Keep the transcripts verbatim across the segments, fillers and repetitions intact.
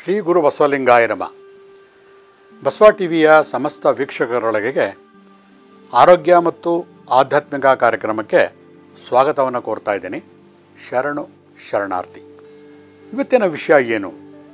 ಶ್ರೀ ಗುರು ಬಸವಲಿಂಗಾಯ ನಮಃ. ಬಸವ ಟಿವಿಯ ಸಮಸ್ತ ವೀಕ್ಷಕರೊಳಗೆ ಆರೋಗ್ಯ ಮತ್ತು ಆಧ್ಯಾತ್ಮಿಕ ಕಾರ್ಯಕ್ರಮಕ್ಕೆ ಸ್ವಾಗತವನ್ನು ಕೋರ್ತಾ ಇದ್ದೀನಿ. ಶರಣು ಶರಣಾರ್ಥಿ. ಇವತ್ತಿನ ವಿಷಯ ಏನು?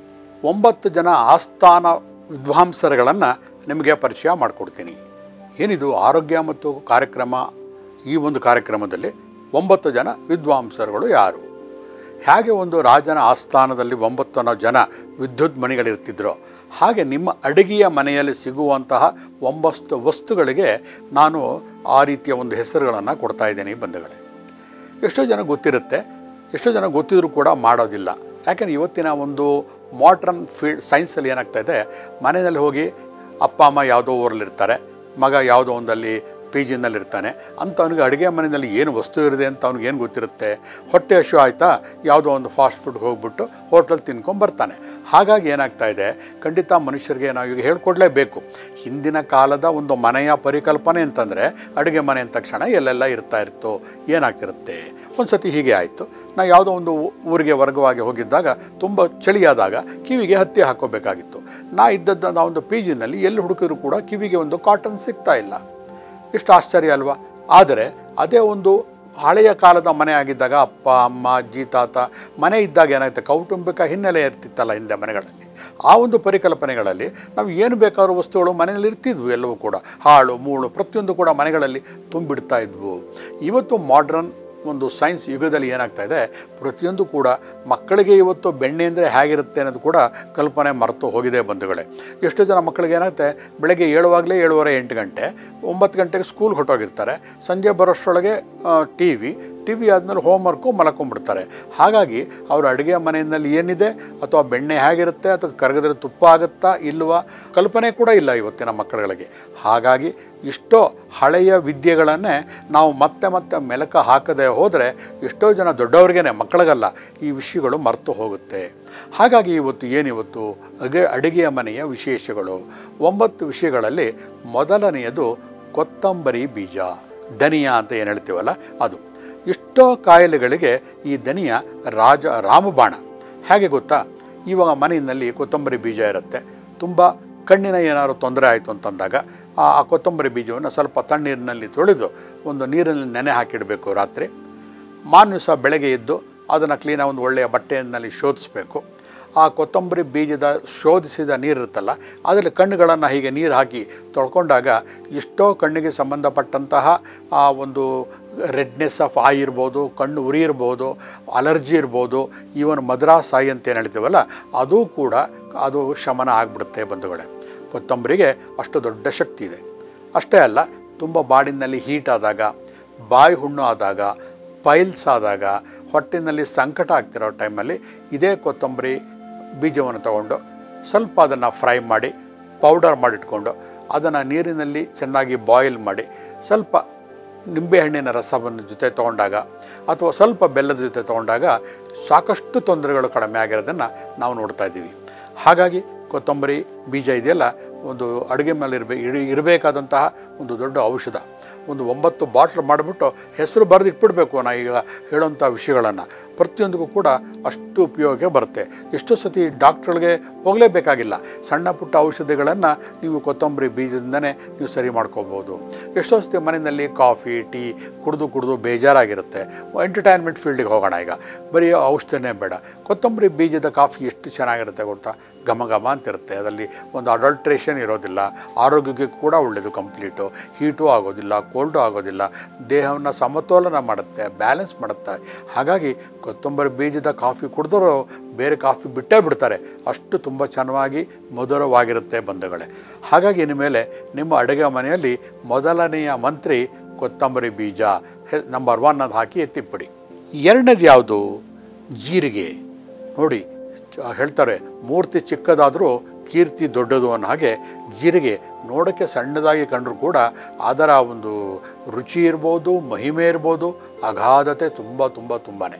ಒಂಬತ್ತು ಜನ ಆಸ್ಥಾನ ವಿದ್ವಾಂಸರುಗಳನ್ನು ನಿಮಗೆ ಪರಿಚಯ ಮಾಡಿಕೊಡ್ತೀನಿ. ಏನಿದು ಆರೋಗ್ಯ ಮತ್ತು ಕಾರ್ಯಕ್ರಮ? ಈ ಒಂದು ಕಾರ್ಯಕ್ರಮದಲ್ಲಿ ಒಂಬತ್ತು ಜನ ವಿದ್ವಾಂಸರುಗಳು ಯಾರು? ಹೇಗೆ ಒಂದು ರಾಜನ ಆಸ್ಥಾನದಲ್ಲಿ ಒಂಬತ್ತು ಜನ ವಿದ್ಯುತ್ ಮಣಿಗಳಿರ್ತಿದ್ರೋ ಹಾಗೆ ನಿಮ್ಮ ಅಡುಗೆಯ ಮನೆಯಲ್ಲಿ ಸಿಗುವಂತಹ ಒಂಬತ್ತು ವಸ್ತುಗಳಿಗೆ ನಾನು ಆ ರೀತಿಯ ಒಂದು ಹೆಸರುಗಳನ್ನು ಕೊಡ್ತಾ ಇದ್ದೇನೆ ಬಂಧುಗಳೇ. ಎಷ್ಟೋ ಜನ ಗೊತ್ತಿರುತ್ತೆ, ಎಷ್ಟೋ ಜನ ಗೊತ್ತಿದ್ರೂ ಕೂಡ ಮಾಡೋದಿಲ್ಲ. ಯಾಕೆಂದರೆ ಇವತ್ತಿನ ಒಂದು ಮಾಡ್ರನ್ ಫೀಲ್ಡ್ ಸೈನ್ಸಲ್ಲಿ ಏನಾಗ್ತಾ ಇದೆ, ಮನೆಯಲ್ಲಿ ಹೋಗಿ ಅಪ್ಪ ಅಮ್ಮ ಯಾವುದೋ ಊರಲ್ಲಿರ್ತಾರೆ, ಮಗ ಯಾವುದೋ ಒಂದಲ್ಲಿ ಪಿ ಜಿನಲ್ಲಿರ್ತಾನೆ ಅಂತ ಅವನಿಗೆ ಅಡುಗೆ ಮನೆಯಲ್ಲಿ ಏನು ವಸ್ತು ಇರಿದೆ ಅಂತ ಅವ್ನಿಗೇನು ಗೊತ್ತಿರುತ್ತೆ? ಹೊಟ್ಟೆ ಹಶು ಆಯಿತಾ ಯಾವುದೋ ಒಂದು ಫಾಸ್ಟ್ ಫುಡ್ಗೆ ಹೋಗ್ಬಿಟ್ಟು ಹೋಟ್ಲಲ್ಲಿ ತಿನ್ಕೊಂಬರ್ತಾನೆ. ಹಾಗಾಗಿ ಏನಾಗ್ತಾ ಇದೆ, ಖಂಡಿತ ಮನುಷ್ಯರಿಗೆ ನಾವು ಈಗ ಹೇಳ್ಕೊಡ್ಲೇಬೇಕು. ಹಿಂದಿನ ಕಾಲದ ಒಂದು ಮನೆಯ ಪರಿಕಲ್ಪನೆ ಅಂತಂದರೆ ಅಡುಗೆ ಮನೆ ಅಂದ ತಕ್ಷಣ ಎಲ್ಲೆಲ್ಲ ಇರ್ತಾ ಇತ್ತು, ಏನಾಗ್ತಿರುತ್ತೆ. ಒಂದು ಸತಿ ಹೀಗೆ ಆಯಿತು, ನಾವು ಯಾವುದೋ ಒಂದು ಊರಿಗೆ ವರ್ಗವಾಗಿ ಹೋಗಿದ್ದಾಗ ತುಂಬ ಚಳಿಯಾದಾಗ ಕಿವಿಗೆ ಹತ್ತಿ ಹಾಕೋಬೇಕಾಗಿತ್ತು. ನಾ ಇದ್ದದ್ದು ನಾವು ಒಂದು ಪಿ ಜಿನಲ್ಲಿ ಎಲ್ಲಿ ಹುಡುಕಿದ್ರು ಕೂಡ ಕಿವಿಗೆ ಒಂದು ಕಾಟನ್ ಸಿಗ್ತಾ ಇಲ್ಲ. ಎಷ್ಟು ಆಶ್ಚರ್ಯ ಅಲ್ವಾ? ಆದರೆ ಅದೇ ಒಂದು ಹಳೆಯ ಕಾಲದ ಮನೆ ಆಗಿದ್ದಾಗ ಅಪ್ಪ ಅಮ್ಮ ಅಜ್ಜಿ ತಾತ ಮನೆ ಇದ್ದಾಗ ಏನಾಗುತ್ತೆ, ಕೌಟುಂಬಿಕ ಹಿನ್ನೆಲೆ ಇರ್ತಿತ್ತಲ್ಲ ಹಿಂದೆ ಮನೆಗಳಲ್ಲಿ. ಆ ಒಂದು ಪರಿಕಲ್ಪನೆಗಳಲ್ಲಿ ನಾವು ಏನು ಬೇಕಾದ್ರೂ ವಸ್ತುಗಳು ಮನೆಯಲ್ಲಿ ಇರ್ತಿದ್ವು. ಎಲ್ಲವೂ ಕೂಡ ಹಾಳು ಮೂಳು ಪ್ರತಿಯೊಂದು ಕೂಡ ಮನೆಗಳಲ್ಲಿ ತುಂಬಿಡ್ತಾ ಇದ್ವು. ಇವತ್ತು ಮಾಡ್ರನ್ ಒಂದು ಸೈನ್ಸ್ ಯುಗದಲ್ಲಿ ಏನಾಗ್ತಾ ಇದೆ, ಪ್ರತಿಯೊಂದು ಕೂಡ ಮಕ್ಕಳಿಗೆ ಇವತ್ತು ಬೆಣ್ಣೆ ಅಂದರೆ ಹೇಗಿರುತ್ತೆ ಅನ್ನೋದು ಕೂಡ ಕಲ್ಪನೆ ಮರೆತು ಹೋಗಿದೆ ಬಂಧುಗಳೇ. ಎಷ್ಟೋ ಜನ ಮಕ್ಕಳಿಗೆ ಏನಾಗುತ್ತೆ, ಬೆಳಗ್ಗೆ ಏಳುವಾಗಲೇ ಏಳುವರೆ ಎಂಟು ಗಂಟೆ ಒಂಬತ್ತು ಗಂಟೆಗೆ ಸ್ಕೂಲ್ ಹೊಟ್ಟೋಗಿರ್ತಾರೆ, ಸಂಜೆ ಬರೋಷ್ಟರೊಳಗೆ ಟಿ ವಿ ಟಿ ವಿ ಆದಮೇಲೆ ಹೋಮ್ವರ್ಕು ಮಲ್ಕೊಂಡ್ಬಿಡ್ತಾರೆ. ಹಾಗಾಗಿ ಅವರ ಅಡುಗೆ ಮನೆಯಲ್ಲಿ ಏನಿದೆ ಅಥವಾ ಬೆಣ್ಣೆ ಹೇಗಿರುತ್ತೆ ಅಥವಾ ಕರಗಿದ್ರೆ ತುಪ್ಪ ಆಗುತ್ತಾ ಇಲ್ವಾ ಕಲ್ಪನೆ ಕೂಡ ಇಲ್ಲ ಇವತ್ತಿನ ಮಕ್ಕಳುಗಳಿಗೆ. ಹಾಗಾಗಿ ಇಷ್ಟೋ ಹಳೆಯ ವಿದ್ಯೆಗಳನ್ನೇ ನಾವು ಮತ್ತೆ ಮತ್ತೆ ಮೆಲಕ ಹಾಕದೆ ಹೋದರೆ ಎಷ್ಟೋ ಜನ ದೊಡ್ಡವ್ರಿಗೇ, ಮಕ್ಕಳಿಗಲ್ಲ, ಈ ವಿಷಯಗಳು ಮರೆತು ಹೋಗುತ್ತೆ. ಹಾಗಾಗಿ ಇವತ್ತು ಏನಿವತ್ತು ಅಗೆ ಅಡುಗೆಯ ಮನೆಯ ವಿಶೇಷಗಳು ಒಂಬತ್ತು ವಿಷಯಗಳಲ್ಲಿ ಮೊದಲನೆಯದು ಕೊತ್ತಂಬರಿ ಬೀಜ, ಧನಿಯಾ ಅಂತ ಏನು ಹೇಳ್ತೀವಲ್ಲ ಅದು. ಎಷ್ಟೋ ಕಾಯಿಲೆಗಳಿಗೆ ಈ ಧನಿಯಾ ರಾಜ ರಾಮಬಾಣ. ಹೇಗೆ ಗೊತ್ತಾ, ಇವಾಗ ಮನೆಯಲ್ಲಿ ಕೊತ್ತಂಬರಿ ಬೀಜ ಇರುತ್ತೆ, ತುಂಬ ಕಣ್ಣಿನ ಏನಾದ್ರು ತೊಂದರೆ ಆಯಿತು ಅಂತಂದಾಗ ಆ ಕೊತ್ತಂಬರಿ ಬೀಜವನ್ನು ಸ್ವಲ್ಪ ತಣ್ಣೀರಿನಲ್ಲಿ ತೊಳೆದು ಒಂದು ನೀರಿನಲ್ಲಿ ನೆನೆ ಹಾಕಿಡಬೇಕು ರಾತ್ರಿ. ಮಾನ್ವಿಸ ಬೆಳಗ್ಗೆ ಎದ್ದು ಅದನ್ನು ಕ್ಲೀನಾಗಿ ಒಂದು ಒಳ್ಳೆಯ ಬಟ್ಟೆಯಲ್ಲಿ ಶೋಧಿಸಬೇಕು. ಆ ಕೊತ್ತಂಬರಿ ಬೀಜದ ಶೋಧಿಸಿದ ನೀರಿರುತ್ತಲ್ಲ ಅದರಲ್ಲಿ ಕಣ್ಣುಗಳನ್ನು ಹೀಗೆ ನೀರು ಹಾಕಿ ತೊಳ್ಕೊಂಡಾಗ ಎಷ್ಟೋ ಕಣ್ಣಿಗೆ ಸಂಬಂಧಪಟ್ಟಂತಹ ಆ ಒಂದು ರೆಡ್ನೆಸ್ ಆಫ್ ಐ ಇರ್ಬೋದು, ಕಣ್ಣು ಉರಿ ಇರ್ಬೋದು, ಅಲರ್ಜಿ ಇರ್ಬೋದು, ಈವನ್ ಮದ್ರಾಸಾಯಿ ಅಂತ ಏನು ಹೇಳ್ತೀವಲ್ಲ ಅದು ಕೂಡ ಅದು ಶಮನ ಆಗಿಬಿಡುತ್ತೆ ಬಂಧುಗಳೇ. ಕೊತ್ತಂಬರಿಗೆ ಅಷ್ಟು ದೊಡ್ಡ ಶಕ್ತಿ ಇದೆ. ಅಷ್ಟೇ ಅಲ್ಲ, ತುಂಬ ಬಾಡಿನಲ್ಲಿ ಹೀಟ್ ಆದಾಗ, ಬಾಯಿ ಹುಣ್ಣು ಆದಾಗ, ಪೈಲ್ಸ್ ಆದಾಗ, ಹೊಟ್ಟೆನಲ್ಲಿ ಸಂಕಟ ಆಗ್ತಿರೋ ಟೈಮಲ್ಲಿ ಇದೇ ಕೊತ್ತಂಬರಿ ಬೀಜವನ್ನು ತಗೊಂಡು ಸ್ವಲ್ಪ ಅದನ್ನು ಫ್ರೈ ಮಾಡಿ ಪೌಡರ್ ಮಾಡಿಟ್ಕೊಂಡು ಅದನ್ನು ನೀರಿನಲ್ಲಿ ಚೆನ್ನಾಗಿ ಬಾಯ್ಲ್ ಮಾಡಿ ಸ್ವಲ್ಪ ನಿಂಬೆಹಣ್ಣಿನ ರಸವನ್ನು ಜೊತೆ ತೊಗೊಂಡಾಗ ಅಥವಾ ಸ್ವಲ್ಪ ಬೆಲ್ಲದ ಜೊತೆ ತೊಗೊಂಡಾಗ ಸಾಕಷ್ಟು ತೊಂದರೆಗಳು ಕಡಿಮೆ ಆಗಿರೋದನ್ನು ನಾವು ನೋಡ್ತಾ ಇದ್ದೀವಿ. ಹಾಗಾಗಿ ಕೊತ್ತಂಬರಿ ಬೀಜ ಇದೆಯಲ್ಲ, ಒಂದು ಅಡುಗೆ ಮೇಲೆ ಇರಬೇ ಇರಬೇಕಾದಂತಹ ಒಂದು ದೊಡ್ಡ ಔಷಧ. ಒಂದು ಒಂಬತ್ತು ಬಾಟ್ಲ್ ಮಾಡಿಬಿಟ್ಟು ಹೆಸರು ಬರೆದು ಇಟ್ಬಿಡ್ಬೇಕು. ನಾ ಈಗ ಹೇಳೋಂಥ ವಿಷಯಗಳನ್ನು ಪ್ರತಿಯೊಂದಕ್ಕೂ ಕೂಡ ಅಷ್ಟು ಉಪಯೋಗ ಬರುತ್ತೆ. ಎಷ್ಟೋ ಸತಿ ಡಾಕ್ಟ್ರುಗಳಿಗೆ ಹೋಗಲೇಬೇಕಾಗಿಲ್ಲ, ಸಣ್ಣ ಪುಟ್ಟ ಔಷಧಿಗಳನ್ನು ನೀವು ಕೊತ್ತಂಬರಿ ಬೀಜದಿಂದನೇ ನೀವು ಸರಿ ಮಾಡ್ಕೋಬೋದು. ಎಷ್ಟೋ ಸತಿ ಮನೆಯಲ್ಲಿ ಕಾಫಿ ಟೀ ಕುಡಿದು ಕುಡಿದು ಬೇಜಾರಾಗಿರುತ್ತೆ, ಎಂಟರ್ಟೈನ್ಮೆಂಟ್ ಫೀಲ್ಡಿಗೆ ಹೋಗೋಣ, ಈಗ ಬರೀ ಔಷಧಿನೇ ಬೇಡ, ಕೊತ್ತಂಬರಿ ಬೀಜದ ಕಾಫಿ ಎಷ್ಟು ಚೆನ್ನಾಗಿರುತ್ತೆ ಗೊತ್ತಾ, ಘಮ ಘಮ ಅಂತಿರುತ್ತೆ. ಅದರಲ್ಲಿ ಒಂದು ಅಡಲ್ಟ್ರೇಷನ್ ಇರೋದಿಲ್ಲ, ಆರೋಗ್ಯಕ್ಕೆ ಕೂಡ ಒಳ್ಳೆಯದು, ಕಂಪ್ಲೀಟು, ಹೀಟು ಆಗೋದಿಲ್ಲ, ಕೋಲ್ಡು ಆಗೋದಿಲ್ಲ, ದೇಹವನ್ನು ಸಮತೋಲನ ಮಾಡುತ್ತೆ, ಬ್ಯಾಲೆನ್ಸ್ ಮಾಡುತ್ತೆ. ಹಾಗಾಗಿ ಕೊತ್ತಂಬರಿ ಬೀಜದ ಕಾಫಿ ಕುಡಿದ್ರು ಬೇರೆ ಕಾಫಿ ಬಿಟ್ಟೇ ಬಿಡ್ತಾರೆ, ಅಷ್ಟು ತುಂಬ ಚೆನ್ನಾಗಿ ಮಧುರವಾಗಿರುತ್ತೆ ಬಂಧುಗಳೇ. ಹಾಗಾಗಿ ಇನ್ಮೇಲೆ ನಿಮ್ಮ ಅಡುಗೆ ಮನೆಯಲ್ಲಿ ಮೊದಲನೆಯ ಮಂತ್ರಿ ಕೊತ್ತಂಬರಿ ಬೀಜ ನಂಬರ್ ಒನ್ ಅದು ಹಾಕಿ ಎತ್ತಿಬಿಡಿ. ಎರಡನೇದು ಯಾವುದು? ಜೀರಿಗೆ. ನೋಡಿ, ಹೇಳ್ತಾರೆ ಮೂರ್ತಿ ಚಿಕ್ಕದಾದರೂ ಕೀರ್ತಿ ದೊಡ್ಡದು ಅನ್ನೋ ಹಾಗೆ ಜೀರಿಗೆ ನೋಡೋಕ್ಕೆ ಸಣ್ಣದಾಗಿ ಕಂಡರೂ ಕೂಡ ಅದರ ಒಂದು ರುಚಿ ಇರ್ಬೋದು, ಮಹಿಮೆ ಇರ್ಬೋದು, ಅಗಾಧತೆ ತುಂಬ ತುಂಬ ತುಂಬಾ.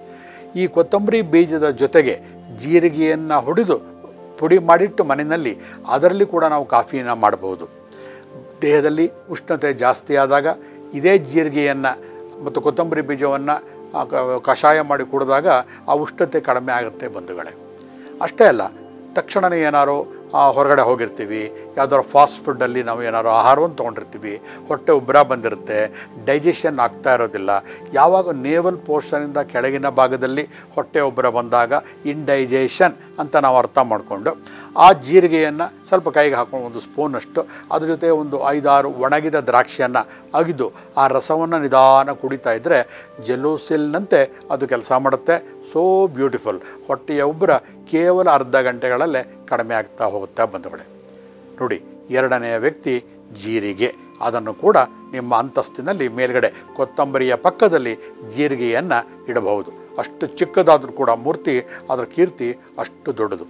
ಈ ಕೊತ್ತಂಬರಿ ಬೀಜದ ಜೊತೆಗೆ ಜೀರಿಗೆಯನ್ನು ಹೊಡೆದು ಪುಡಿ ಮಾಡಿಟ್ಟು ಮನೆಯಲ್ಲಿ ಅದರಲ್ಲಿ ಕೂಡ ನಾವು ಕಾಫಿಯನ್ನು ಮಾಡಬಹುದು. ದೇಹದಲ್ಲಿ ಉಷ್ಣತೆ ಜಾಸ್ತಿ ಆದಾಗ ಇದೇ ಜೀರಿಗೆಯನ್ನು ಮತ್ತು ಕೊತ್ತಂಬರಿ ಬೀಜವನ್ನು ಕಷಾಯ ಮಾಡಿ ಕುಡಿದಾಗ ಆ ಉಷ್ಣತೆ ಕಡಿಮೆ ಆಗುತ್ತೆ ಬಂಧುಗಳೇ. ಅಷ್ಟೇ ಅಲ್ಲ, ತಕ್ಷಣವೇ ಏನಾರು ಹೊರಗಡೆ ಹೋಗಿರ್ತೀವಿ, ಯಾವುದಾದ್ರು ಫಾಸ್ಟ್ ಫುಡ್ಡಲ್ಲಿ ನಾವು ಏನಾರು ಆಹಾರವನ್ನು ತೊಗೊಂಡಿರ್ತೀವಿ, ಹೊಟ್ಟೆ ಉಬ್ಬರ ಬಂದಿರುತ್ತೆ, ಡೈಜೆಷನ್ ಆಗ್ತಾ ಇರೋದಿಲ್ಲ. ಯಾವಾಗ ನೇವಲ್ ಪೋರ್ಷನಿಂದ ಕೆಳಗಿನ ಭಾಗದಲ್ಲಿ ಹೊಟ್ಟೆ ಉಬ್ಬರ ಬಂದಾಗ ಇಂಡೈಜೇಷನ್ ಅಂತ ನಾವು ಅರ್ಥ ಮಾಡಿಕೊಂಡು ಆ ಜೀರಿಗೆಯನ್ನು ಸ್ವಲ್ಪ ಕೈಗೆ ಹಾಕೊಂಡು ಒಂದು ಸ್ಪೂನಷ್ಟು ಅದ್ರ ಜೊತೆ ಒಂದು ಐದಾರು ಒಣಗಿದ ದ್ರಾಕ್ಷಿಯನ್ನು ಅಗಿದು ಆ ರಸವನ್ನು ನಿಧಾನ ಕುಡಿತಾ ಇದ್ದರೆ ಜೆಲೂಸಿಲ್ನಂತೆ ಅದು ಕೆಲಸ ಮಾಡುತ್ತೆ. So beautiful. ಹೊಟ್ಟೆಯ ಉಬ್ಬರ ಕೇವಲ ಅರ್ಧ ಗಂಟೆಗಳಲ್ಲೇ ಕಡಿಮೆ ಆಗ್ತಾ ಹೋಗುತ್ತಾ ಬಂದವಳೆ. ನೋಡಿ, ಎರಡನೆಯ ವ್ಯಕ್ತಿ ಜೀರಿಗೆ. ಅದನ್ನು ಕೂಡ ನಿಮ್ಮ ಅಂತಸ್ತಿನಲ್ಲಿ ಮೇಲ್ಗಡೆ ಕೊತ್ತಂಬರಿಯ ಪಕ್ಕದಲ್ಲಿ ಜೀರಿಗೆಯನ್ನು ಇಡಬಹುದು. ಅಷ್ಟು ಚಿಕ್ಕದಾದರೂ ಕೂಡ ಮೂರ್ತಿ, ಅದರ ಕೀರ್ತಿ ಅಷ್ಟು ದೊಡ್ಡದು.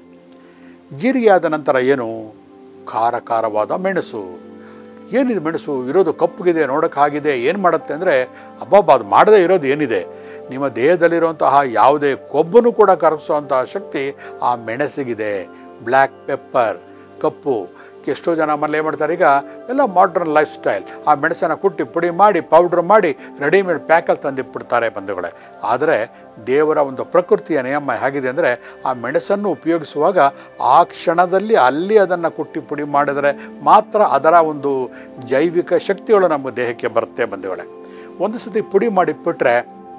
ಜೀರಿಗೆ ಆದ ನಂತರ ಏನು? ಖಾರ ಖಾರವಾದ ಮೆಣಸು. ಏನಿದೆ ಮೆಣಸು? ಇರೋದು ಕಪ್ಪುಗಿದೆ, ನೋಡೋಕ್ಕಾಗಿದೆ. ಏನು ಮಾಡುತ್ತೆ ಅಂದರೆ, ಅಬ್ಬಬ್ಬ, ಅದು ಮಾಡದೇ ಇರೋದು ಏನಿದೆ? ನಿಮ್ಮ ದೇಹದಲ್ಲಿರುವಂತಹ ಯಾವುದೇ ಕೊಬ್ಬನ್ನು ಕೂಡ ಕರಗಿಸುವಂತಹ ಶಕ್ತಿ ಆ ಮೆಣಸಿಗಿದೆ. ಬ್ಲ್ಯಾಕ್ ಪೆಪ್ಪರ್, ಕಪ್ಪು. ಎಷ್ಟೋ ಜನ ಮನೇಲಿ ಏನು ಮಾಡ್ತಾರೆ, ಈಗ ಎಲ್ಲ ಮಾಡ್ರನ್ ಲೈಫ್ ಸ್ಟೈಲ್, ಆ ಮೆಣಸನ್ನು ಕುಟ್ಟಿ ಪುಡಿ ಮಾಡಿ ಪೌಡ್ರ್ ಮಾಡಿ ರೆಡಿಮೇಡ್ ಪ್ಯಾಕಲ್ಲಿ ತಂದಿಟ್ಬಿಡ್ತಾರೆ ಬಂಧುಗಳೇ. ಆದರೆ ದೇವರ ಒಂದು ಪ್ರಕೃತಿಯ ನಿಯಮ ಹೇಗಿದೆ ಅಂದರೆ, ಆ ಮೆಣಸನ್ನು ಉಪಯೋಗಿಸುವಾಗ ಆ ಕ್ಷಣದಲ್ಲಿ ಅಲ್ಲಿ ಅದನ್ನು ಕುಟ್ಟಿ ಪುಡಿ ಮಾಡಿದರೆ ಮಾತ್ರ ಅದರ ಒಂದು ಜೈವಿಕ ಶಕ್ತಿಗಳು ನಮ್ಮ ದೇಹಕ್ಕೆ ಬರುತ್ತೆ ಬಂಧುಗಳೇ. ಒಂದು ಸತಿ ಪುಡಿ ಮಾಡಿಬಿಟ್ರೆ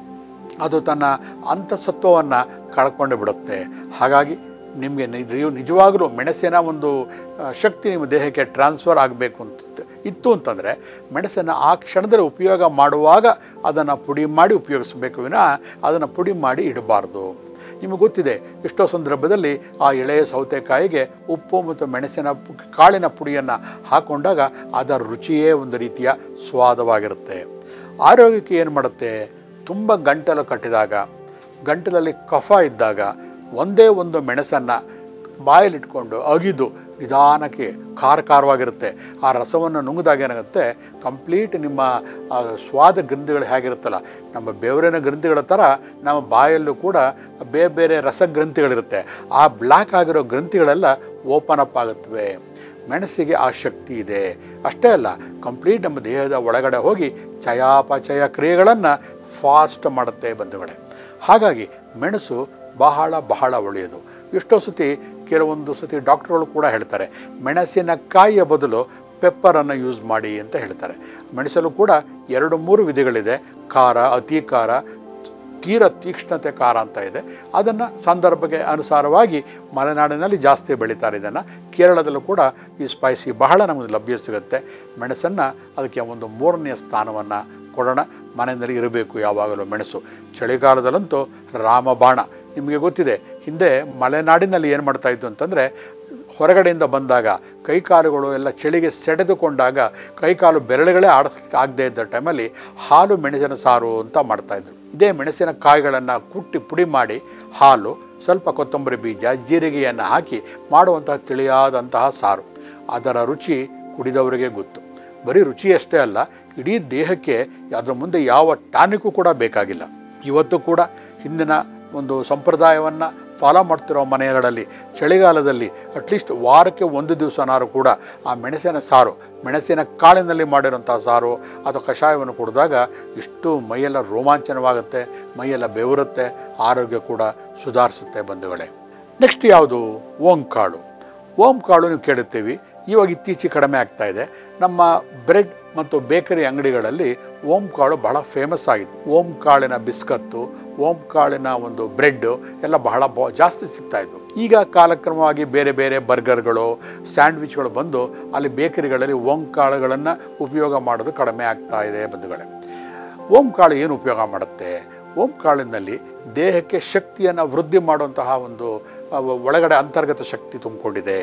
ಅದು ತನ್ನ ಅಂತಸತ್ವವನ್ನು ಕಳ್ಕೊಂಡು ಬಿಡುತ್ತೆ. ಹಾಗಾಗಿ ನಿಮಗೆ ನಿಜ ನಿಜವಾಗಲೂ ಮೆಣಸಿನ ಒಂದು ಶಕ್ತಿ ನಿಮ್ಮ ದೇಹಕ್ಕೆ ಟ್ರಾನ್ಸ್ಫರ್ ಆಗಬೇಕು ಅಂತ ಇತ್ತು ಅಂತಂದರೆ ಮೆಣಸನ್ನು ಆ ಕ್ಷಣದಲ್ಲಿ ಉಪಯೋಗ ಮಾಡುವಾಗ ಅದನ್ನು ಪುಡಿ ಮಾಡಿ ಉಪಯೋಗಿಸಬೇಕು ವಿನಃ ಅದನ್ನು ಪುಡಿ ಮಾಡಿ ಇಡಬಾರ್ದು. ನಿಮಗೆ ಗೊತ್ತಿದೆ, ಎಷ್ಟೋ ಸಂದರ್ಭದಲ್ಲಿ ಆ ಎಳೆಯ ಸೌತೆಕಾಯಿಗೆ ಉಪ್ಪು ಮತ್ತು ಮೆಣಸಿನ ಕಾಳಿನ ಪುಡಿಯನ್ನು ಹಾಕ್ಕೊಂಡಾಗ ಅದರ ರುಚಿಯೇ ಒಂದು ರೀತಿಯ ಸ್ವಾದವಾಗಿರುತ್ತೆ. ಆರೋಗ್ಯಕ್ಕೆ ಏನು ಮಾಡುತ್ತೆ? ತುಂಬ ಗಂಟಲು ಕಟ್ಟಿದಾಗ, ಗಂಟಲಲ್ಲಿ ಕಫ ಇದ್ದಾಗ ಒಂದೇ ಒಂದು ಮೆಣಸನ್ನು ಬಾಯಲ್ಲಿಟ್ಕೊಂಡು ಅಗಿದು ನಿಧಾನಕ್ಕೆ ಖಾರ ಖಾರವಾಗಿರುತ್ತೆ. ಆ ರಸವನ್ನು ನುಂಗಿದಾಗ ಏನಾಗುತ್ತೆ, ಕಂಪ್ಲೀಟ್ ನಿಮ್ಮ ಸ್ವಾದ ಗ್ರಂಥಿಗಳು ಹೇಗಿರುತ್ತಲ್ಲ, ನಮ್ಮ ಬೆವರಿನ ಗ್ರಂಥಿಗಳ ಥರ ನಮ್ಮ ಬಾಯಲ್ಲೂ ಕೂಡ ಬೇರೆ ಬೇರೆ ರಸಗ್ರಂಥಿಗಳಿರುತ್ತೆ. ಆ ಬ್ಲ್ಯಾಕ್ ಆಗಿರೋ ಗ್ರಂಥಿಗಳೆಲ್ಲ ಓಪನ್ ಅಪ್ ಆಗುತ್ತವೆ. ಮೆಣಸಿಗೆ ಆ ಶಕ್ತಿ ಇದೆ. ಅಷ್ಟೇ ಅಲ್ಲ, ಕಂಪ್ಲೀಟ್ ನಮ್ಮ ದೇಹದ ಒಳಗಡೆ ಹೋಗಿ ಚಯಾಪಚಯ ಕ್ರಿಯೆಗಳನ್ನು ಫಾಸ್ಟ್ ಮಾಡುತ್ತೆ ಬಂಧುಗಳೇ. ಹಾಗಾಗಿ ಮೆಣಸು ಬಹಳ ಬಹಳ ಒಳ್ಳೆಯದು. ಎಷ್ಟೋ ಸತಿ ಕೆಲವೊಂದು ಸತಿ ಡಾಕ್ಟ್ರುಗಳು ಕೂಡ ಹೇಳ್ತಾರೆ, ಮೆಣಸಿನಕಾಯಿಯ ಬದಲು ಪೆಪ್ಪರನ್ನು ಯೂಸ್ ಮಾಡಿ ಅಂತ ಹೇಳ್ತಾರೆ. ಮೆಣಸಲ್ಲೂ ಕೂಡ ಎರಡು ಮೂರು ವಿಧಗಳಿದೆ. ಖಾರ, ಅತಿ ಖಾರ, ತೀರ ತೀಕ್ಷ್ಣತೆ ಖಾರ ಅಂತ ಇದೆ. ಅದನ್ನು ಸಂದರ್ಭಕ್ಕೆ ಅನುಸಾರವಾಗಿ ಮಲೆನಾಡಿನಲ್ಲಿ ಜಾಸ್ತಿ ಬೆಳೀತಾರೆ. ಇದನ್ನು ಕೇರಳದಲ್ಲೂ ಕೂಡ ಈ ಸ್ಪೈಸಿ ಬಹಳ ನಮಗೆ ಲಭ್ಯ ಸಿಗುತ್ತೆ. ಮೆಣಸನ್ನು ಅದಕ್ಕೆ ಒಂದು ಮೂರನೆಯ ಸ್ಥಾನವನ್ನು ಕೊಡೋಣ. ಮನೆಯಲ್ಲಿ ಇರಬೇಕು ಯಾವಾಗಲೂ ಮೆಣಸು. ಚಳಿಗಾಲದಲ್ಲಂತೂ ರಾಮಬಾಣ. ನಿಮಗೆ ಗೊತ್ತಿದೆ, ಹಿಂದೆ ಮಲೆನಾಡಿನಲ್ಲಿ ಏನು ಮಾಡ್ತಾಯಿತ್ತು ಅಂತಂದರೆ, ಹೊರಗಡೆಯಿಂದ ಬಂದಾಗ ಕೈಕಾಲುಗಳು ಎಲ್ಲ ಚಳಿಗೆ ಸೆಡೆದುಕೊಂಡಾಗ ಕೈಕಾಲು ಬೆರಳುಗಳೇ ಆಡಿಸೋಕ್ಕೆ ಆಗದೇ ಇದ್ದ ಟೈಮಲ್ಲಿ ಹಾಲು ಮೆಣಸಿನ ಸಾರು ಅಂತ ಮಾಡ್ತಾಯಿದ್ರು. ಇದೇ ಮೆಣಸಿನ ಕಾಯಿಗಳನ್ನು ಕುಟ್ಟಿ ಪುಡಿ ಮಾಡಿ ಹಾಲು, ಸ್ವಲ್ಪ ಕೊತ್ತಂಬರಿ ಬೀಜ, ಜೀರಿಗೆಯನ್ನು ಹಾಕಿ ಮಾಡುವಂತಹ ತಿಳಿಯಾದಂತಹ ಸಾರು. ಅದರ ರುಚಿ ಕುಡಿದವರಿಗೆ ಗೊತ್ತು. ಬರೀ ರುಚಿಯಷ್ಟೇ ಅಲ್ಲ, ಇಡೀ ದೇಹಕ್ಕೆ ಅದರ ಮುಂದೆ ಯಾವ ಟಾನಿಕ್ಕು ಕೂಡ ಬೇಕಾಗಿಲ್ಲ. ಇವತ್ತು ಕೂಡ ಹಿಂದಿನ ಒಂದು ಸಂಪ್ರದಾಯವನ್ನು ಫಾಲೋ ಮಾಡ್ತಿರೋ ಮನೆಗಳಲ್ಲಿ ಚಳಿಗಾಲದಲ್ಲಿ ಅಟ್ಲೀಸ್ಟ್ ವಾರಕ್ಕೆ ಒಂದು ದಿವಸನಾರು ಕೂಡ ಆ ಮೆಣಸಿನ ಸಾರು, ಮೆಣಸಿನ ಕಾಳಿನಲ್ಲಿ ಮಾಡಿರೋಂಥ ಸಾರು ಅಥವಾ ಕಷಾಯವನ್ನು ಕುಡಿದಾಗ ಇಷ್ಟು ಮೈಯೆಲ್ಲ ರೋಮಾಂಚನವಾಗುತ್ತೆ, ಮೈಯೆಲ್ಲ ಬೆವರುತ್ತೆ, ಆರೋಗ್ಯ ಕೂಡ ಸುಧಾರಿಸುತ್ತೆ ಬಂಧುಗಳೇ. ನೆಕ್ಸ್ಟ್ ಯಾವುದು? ಓಂಕಾಳು. ಓಂಕಾಳು ನೀವು ಕೇಳುತ್ತೀವಿ, ಇವಾಗ ಇತ್ತೀಚೆಗೆ ಕಡಿಮೆ ಆಗ್ತಾ ಇದೆ. ನಮ್ಮ ಬ್ರೆಡ್ ಮತ್ತು ಬೇಕರಿ ಅಂಗಡಿಗಳಲ್ಲಿ ಓಂಕಾಳು ಬಹಳ ಫೇಮಸ್ ಆಗಿದೆ. ಓಂಕಾಳಿನ ಬಿಸ್ಕತ್ತು, ಓಂಕಾಳಿನ ಒಂದು ಬ್ರೆಡ್ಡು ಎಲ್ಲ ಬಹಳ ಬ ಜಾಸ್ತಿ ಸಿಗ್ತಾಯಿದ್ವು. ಈಗ ಕಾಲಕ್ರಮವಾಗಿ ಬೇರೆ ಬೇರೆ ಬರ್ಗರ್ಗಳು, ಸ್ಯಾಂಡ್ವಿಚ್ಗಳು ಬಂದು ಅಲ್ಲಿ ಬೇಕರಿಗಳಲ್ಲಿ ಓಂಕಾಳುಗಳನ್ನು ಉಪಯೋಗ ಮಾಡೋದು ಕಡಿಮೆ ಆಗ್ತಾ ಇದೆ ಬಂಧುಗಳೇ. ಓಂಕಾಳು ಏನು ಉಪಯೋಗ ಮಾಡುತ್ತೆ? ಓಂಕಾಳಿನಲ್ಲಿ ದೇಹಕ್ಕೆ ಶಕ್ತಿಯನ್ನು ವೃದ್ಧಿ ಮಾಡುವಂತಹ ಒಂದು ಒಳಗಡೆ ಅಂತರ್ಗತ ಶಕ್ತಿ ತುಂಬಿಕೊಂಡಿದೆ.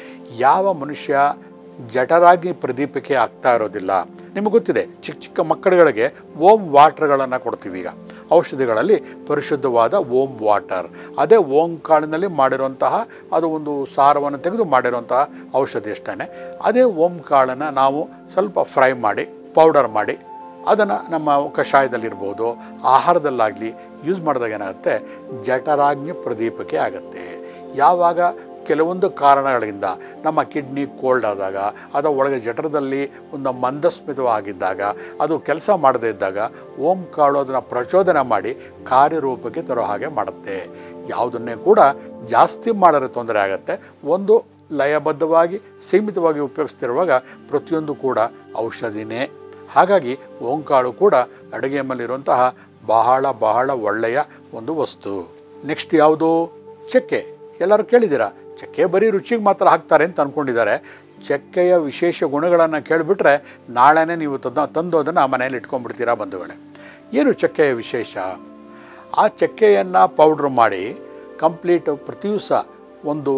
ಯಾವ ಮನುಷ್ಯ ಜಠರಾಗ್ನಿ ಪ್ರದೀಪಕ್ಕೆ ಆಗ್ತಾ ಇರೋದಿಲ್ಲ. ನಿಮಗೆ ಗೊತ್ತಿದೆ, ಚಿಕ್ಕ ಚಿಕ್ಕ ಮಕ್ಕಳುಗಳಿಗೆ ಓಮ್ ವಾಟರ್ಗಳನ್ನು ಕೊಡ್ತೀವಿ. ಈಗ ಔಷಧಿಗಳಲ್ಲಿ ಪರಿಶುದ್ಧವಾದ ಓಮ್ ವಾಟರ್, ಅದೇ ಓಂಕಾಳಿನಲ್ಲಿ ಮಾಡಿರುವಂತಹ ಅದು ಒಂದು ಸಾರವನ್ನು ತೆಗೆದು ಮಾಡಿರುವಂತಹ ಔಷಧಿ ಅಷ್ಟೇ. ಅದೇ ಓಂಕಾಳನ್ನು ನಾವು ಸ್ವಲ್ಪ ಫ್ರೈ ಮಾಡಿ ಪೌಡರ್ ಮಾಡಿ ಅದನ್ನು ನಮ್ಮ ಕಷಾಯದಲ್ಲಿರ್ಬೋದು, ಆಹಾರದಲ್ಲಾಗಲಿ ಯೂಸ್ ಮಾಡಿದಾಗ ಏನಾಗುತ್ತೆ, ಜಠರಾಗ್ನಿ ಪ್ರದೀಪಕ್ಕೆ ಆಗುತ್ತೆ. ಯಾವಾಗ ಕೆಲವೊಂದು ಕಾರಣಗಳಿಂದ ನಮ್ಮ ಕಿಡ್ನಿ ಕೋಲ್ಡ್ ಆದಾಗ, ಅಥವಾ ಒಳಗೆ ಜಠರದಲ್ಲಿ ಒಂದು ಮಂದಸ್ಮಿತವಾಗಿದ್ದಾಗ, ಅದು ಕೆಲಸ ಮಾಡದೇ ಇದ್ದಾಗ ಓಂಕಾಳು ಅದನ್ನು ಪ್ರಚೋದನೆ ಮಾಡಿ ಕಾರ್ಯರೂಪಕ್ಕೆ ತರೋ ಹಾಗೆ ಮಾಡುತ್ತೆ. ಯಾವುದನ್ನೇ ಕೂಡ ಜಾಸ್ತಿ ಮಾಡಿದ್ರೆ ತೊಂದರೆ ಆಗುತ್ತೆ. ಒಂದು ಲಯಬದ್ಧವಾಗಿ ಸೀಮಿತವಾಗಿ ಉಪಯೋಗಿಸ್ತಿರುವಾಗ ಪ್ರತಿಯೊಂದು ಕೂಡ ಔಷಧಿನೇ. ಹಾಗಾಗಿ ಓಂಕಾಳು ಕೂಡ ಅಡುಗೆ ಮನೆಯಲ್ಲಿರುವಂತಹ ಬಹಳ ಬಹಳ ಒಳ್ಳೆಯ ಒಂದು ವಸ್ತು. ನೆಕ್ಸ್ಟ್ ಯಾವುದು? ಚಕ್ಕೆ. ಎಲ್ಲರೂ ಕೇಳಿದ್ದೀರಾ, ಚಕ್ಕೆ ಬರೀ ರುಚಿಗೆ ಮಾತ್ರ ಹಾಕ್ತಾರೆ ಅಂತ ಅಂದ್ಕೊಂಡಿದ್ದಾರೆ. ಚಕ್ಕೆಯ ವಿಶೇಷ ಗುಣಗಳನ್ನು ಕೇಳಿಬಿಟ್ರೆ ನಾಳೆನೇ ನೀವು ತಂದು ತಂದು ಅದನ್ನು ಮನೆಯಲ್ಲಿ ಇಟ್ಕೊಂಡ್ಬಿಡ್ತೀರಾ ಬಂಧುಗಳೇ. ಏನು ಚಕ್ಕೆಯ ವಿಶೇಷ? ಆ ಚಕ್ಕೆಯನ್ನು ಪೌಡ್ರ್ ಮಾಡಿ ಕಂಪ್ಲೀಟ್ ಪ್ರತಿ ದಿವಸ ಒಂದು